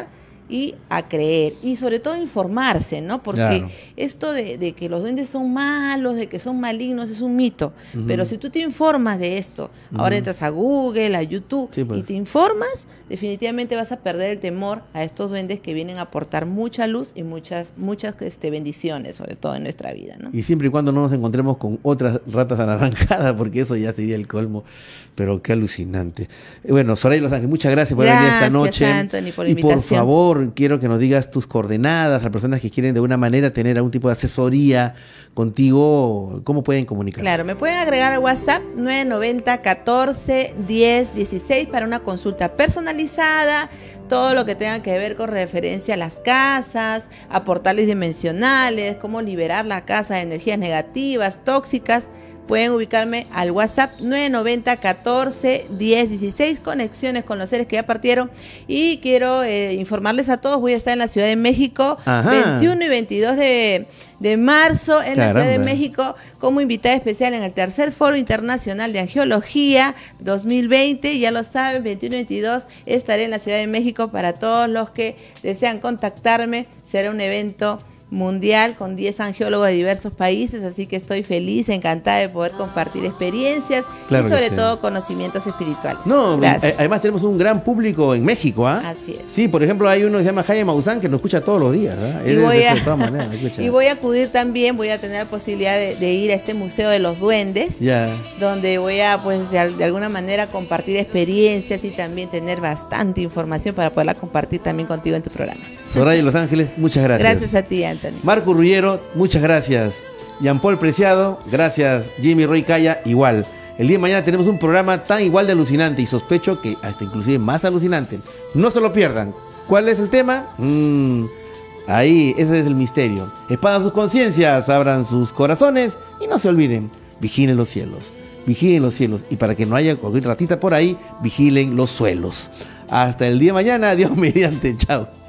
y a creer, y sobre todo informarse, ¿no? Porque esto de que los duendes son malos, de que son malignos, es un mito. Pero si tú te informas de esto, ahora entras a Google, a YouTube, y te informas, definitivamente vas a perder el temor a estos duendes que vienen a aportar mucha luz y muchas bendiciones, sobre todo en nuestra vida, ¿no? Y siempre y cuando no nos encontremos con otras ratas anaranjadas, porque eso ya sería el colmo. Pero qué alucinante. Bueno, Soraya Los Ángeles, muchas gracias por venir esta noche. Anthony, por la y invitación. por favor, quiero que nos digas tus coordenadas a personas que quieren de alguna manera tener algún tipo de asesoría contigo. ¿Cómo pueden comunicar? Claro, me pueden agregar al WhatsApp 990 14 10 16 para una consulta personalizada, todo lo que tenga que ver con referencia a las casas, a portales dimensionales, cómo liberar la casa de energías negativas, tóxicas. Pueden ubicarme al WhatsApp 990 14 10 16, conexiones con los seres que ya partieron. Y quiero informarles a todos, voy a estar en la Ciudad de México 21 y 22 de marzo en la Ciudad de México como invitada especial en el tercer Foro Internacional de Angiología 2020. Ya lo saben, 21 y 22 estaré en la Ciudad de México. Para todos los que desean contactarme, será un evento mundial con 10 angiólogos de diversos países, así que estoy feliz, encantada de poder compartir experiencias y sobre todo conocimientos espirituales. No, además tenemos un gran público en México, ¿ah? Así es. Sí, por ejemplo, hay uno que se llama Jaime Maussan que nos escucha todos los días, ¿verdad? Y voy a acudir también, voy a tener la posibilidad de ir a este Museo de los Duendes, donde voy a, pues, de alguna manera compartir experiencias y también tener bastante información para poderla compartir también contigo en tu programa. Soraya Los Ángeles, muchas gracias. Gracias a ti, Anthony. Marco Ruggiero, muchas gracias. Jean Paul Preciado, gracias. Jimmy Roy Calla, igual. El día de mañana tenemos un programa tan igual de alucinante y sospecho que hasta inclusive más alucinante. No se lo pierdan. ¿Cuál es el tema? Ahí, ese es el misterio. Expandan sus conciencias, abran sus corazones y no se olviden, vigilen los cielos. Vigilen los cielos. Y para que no haya cualquier ratita por ahí, vigilen los suelos. Hasta el día de mañana, Dios mediante, chao.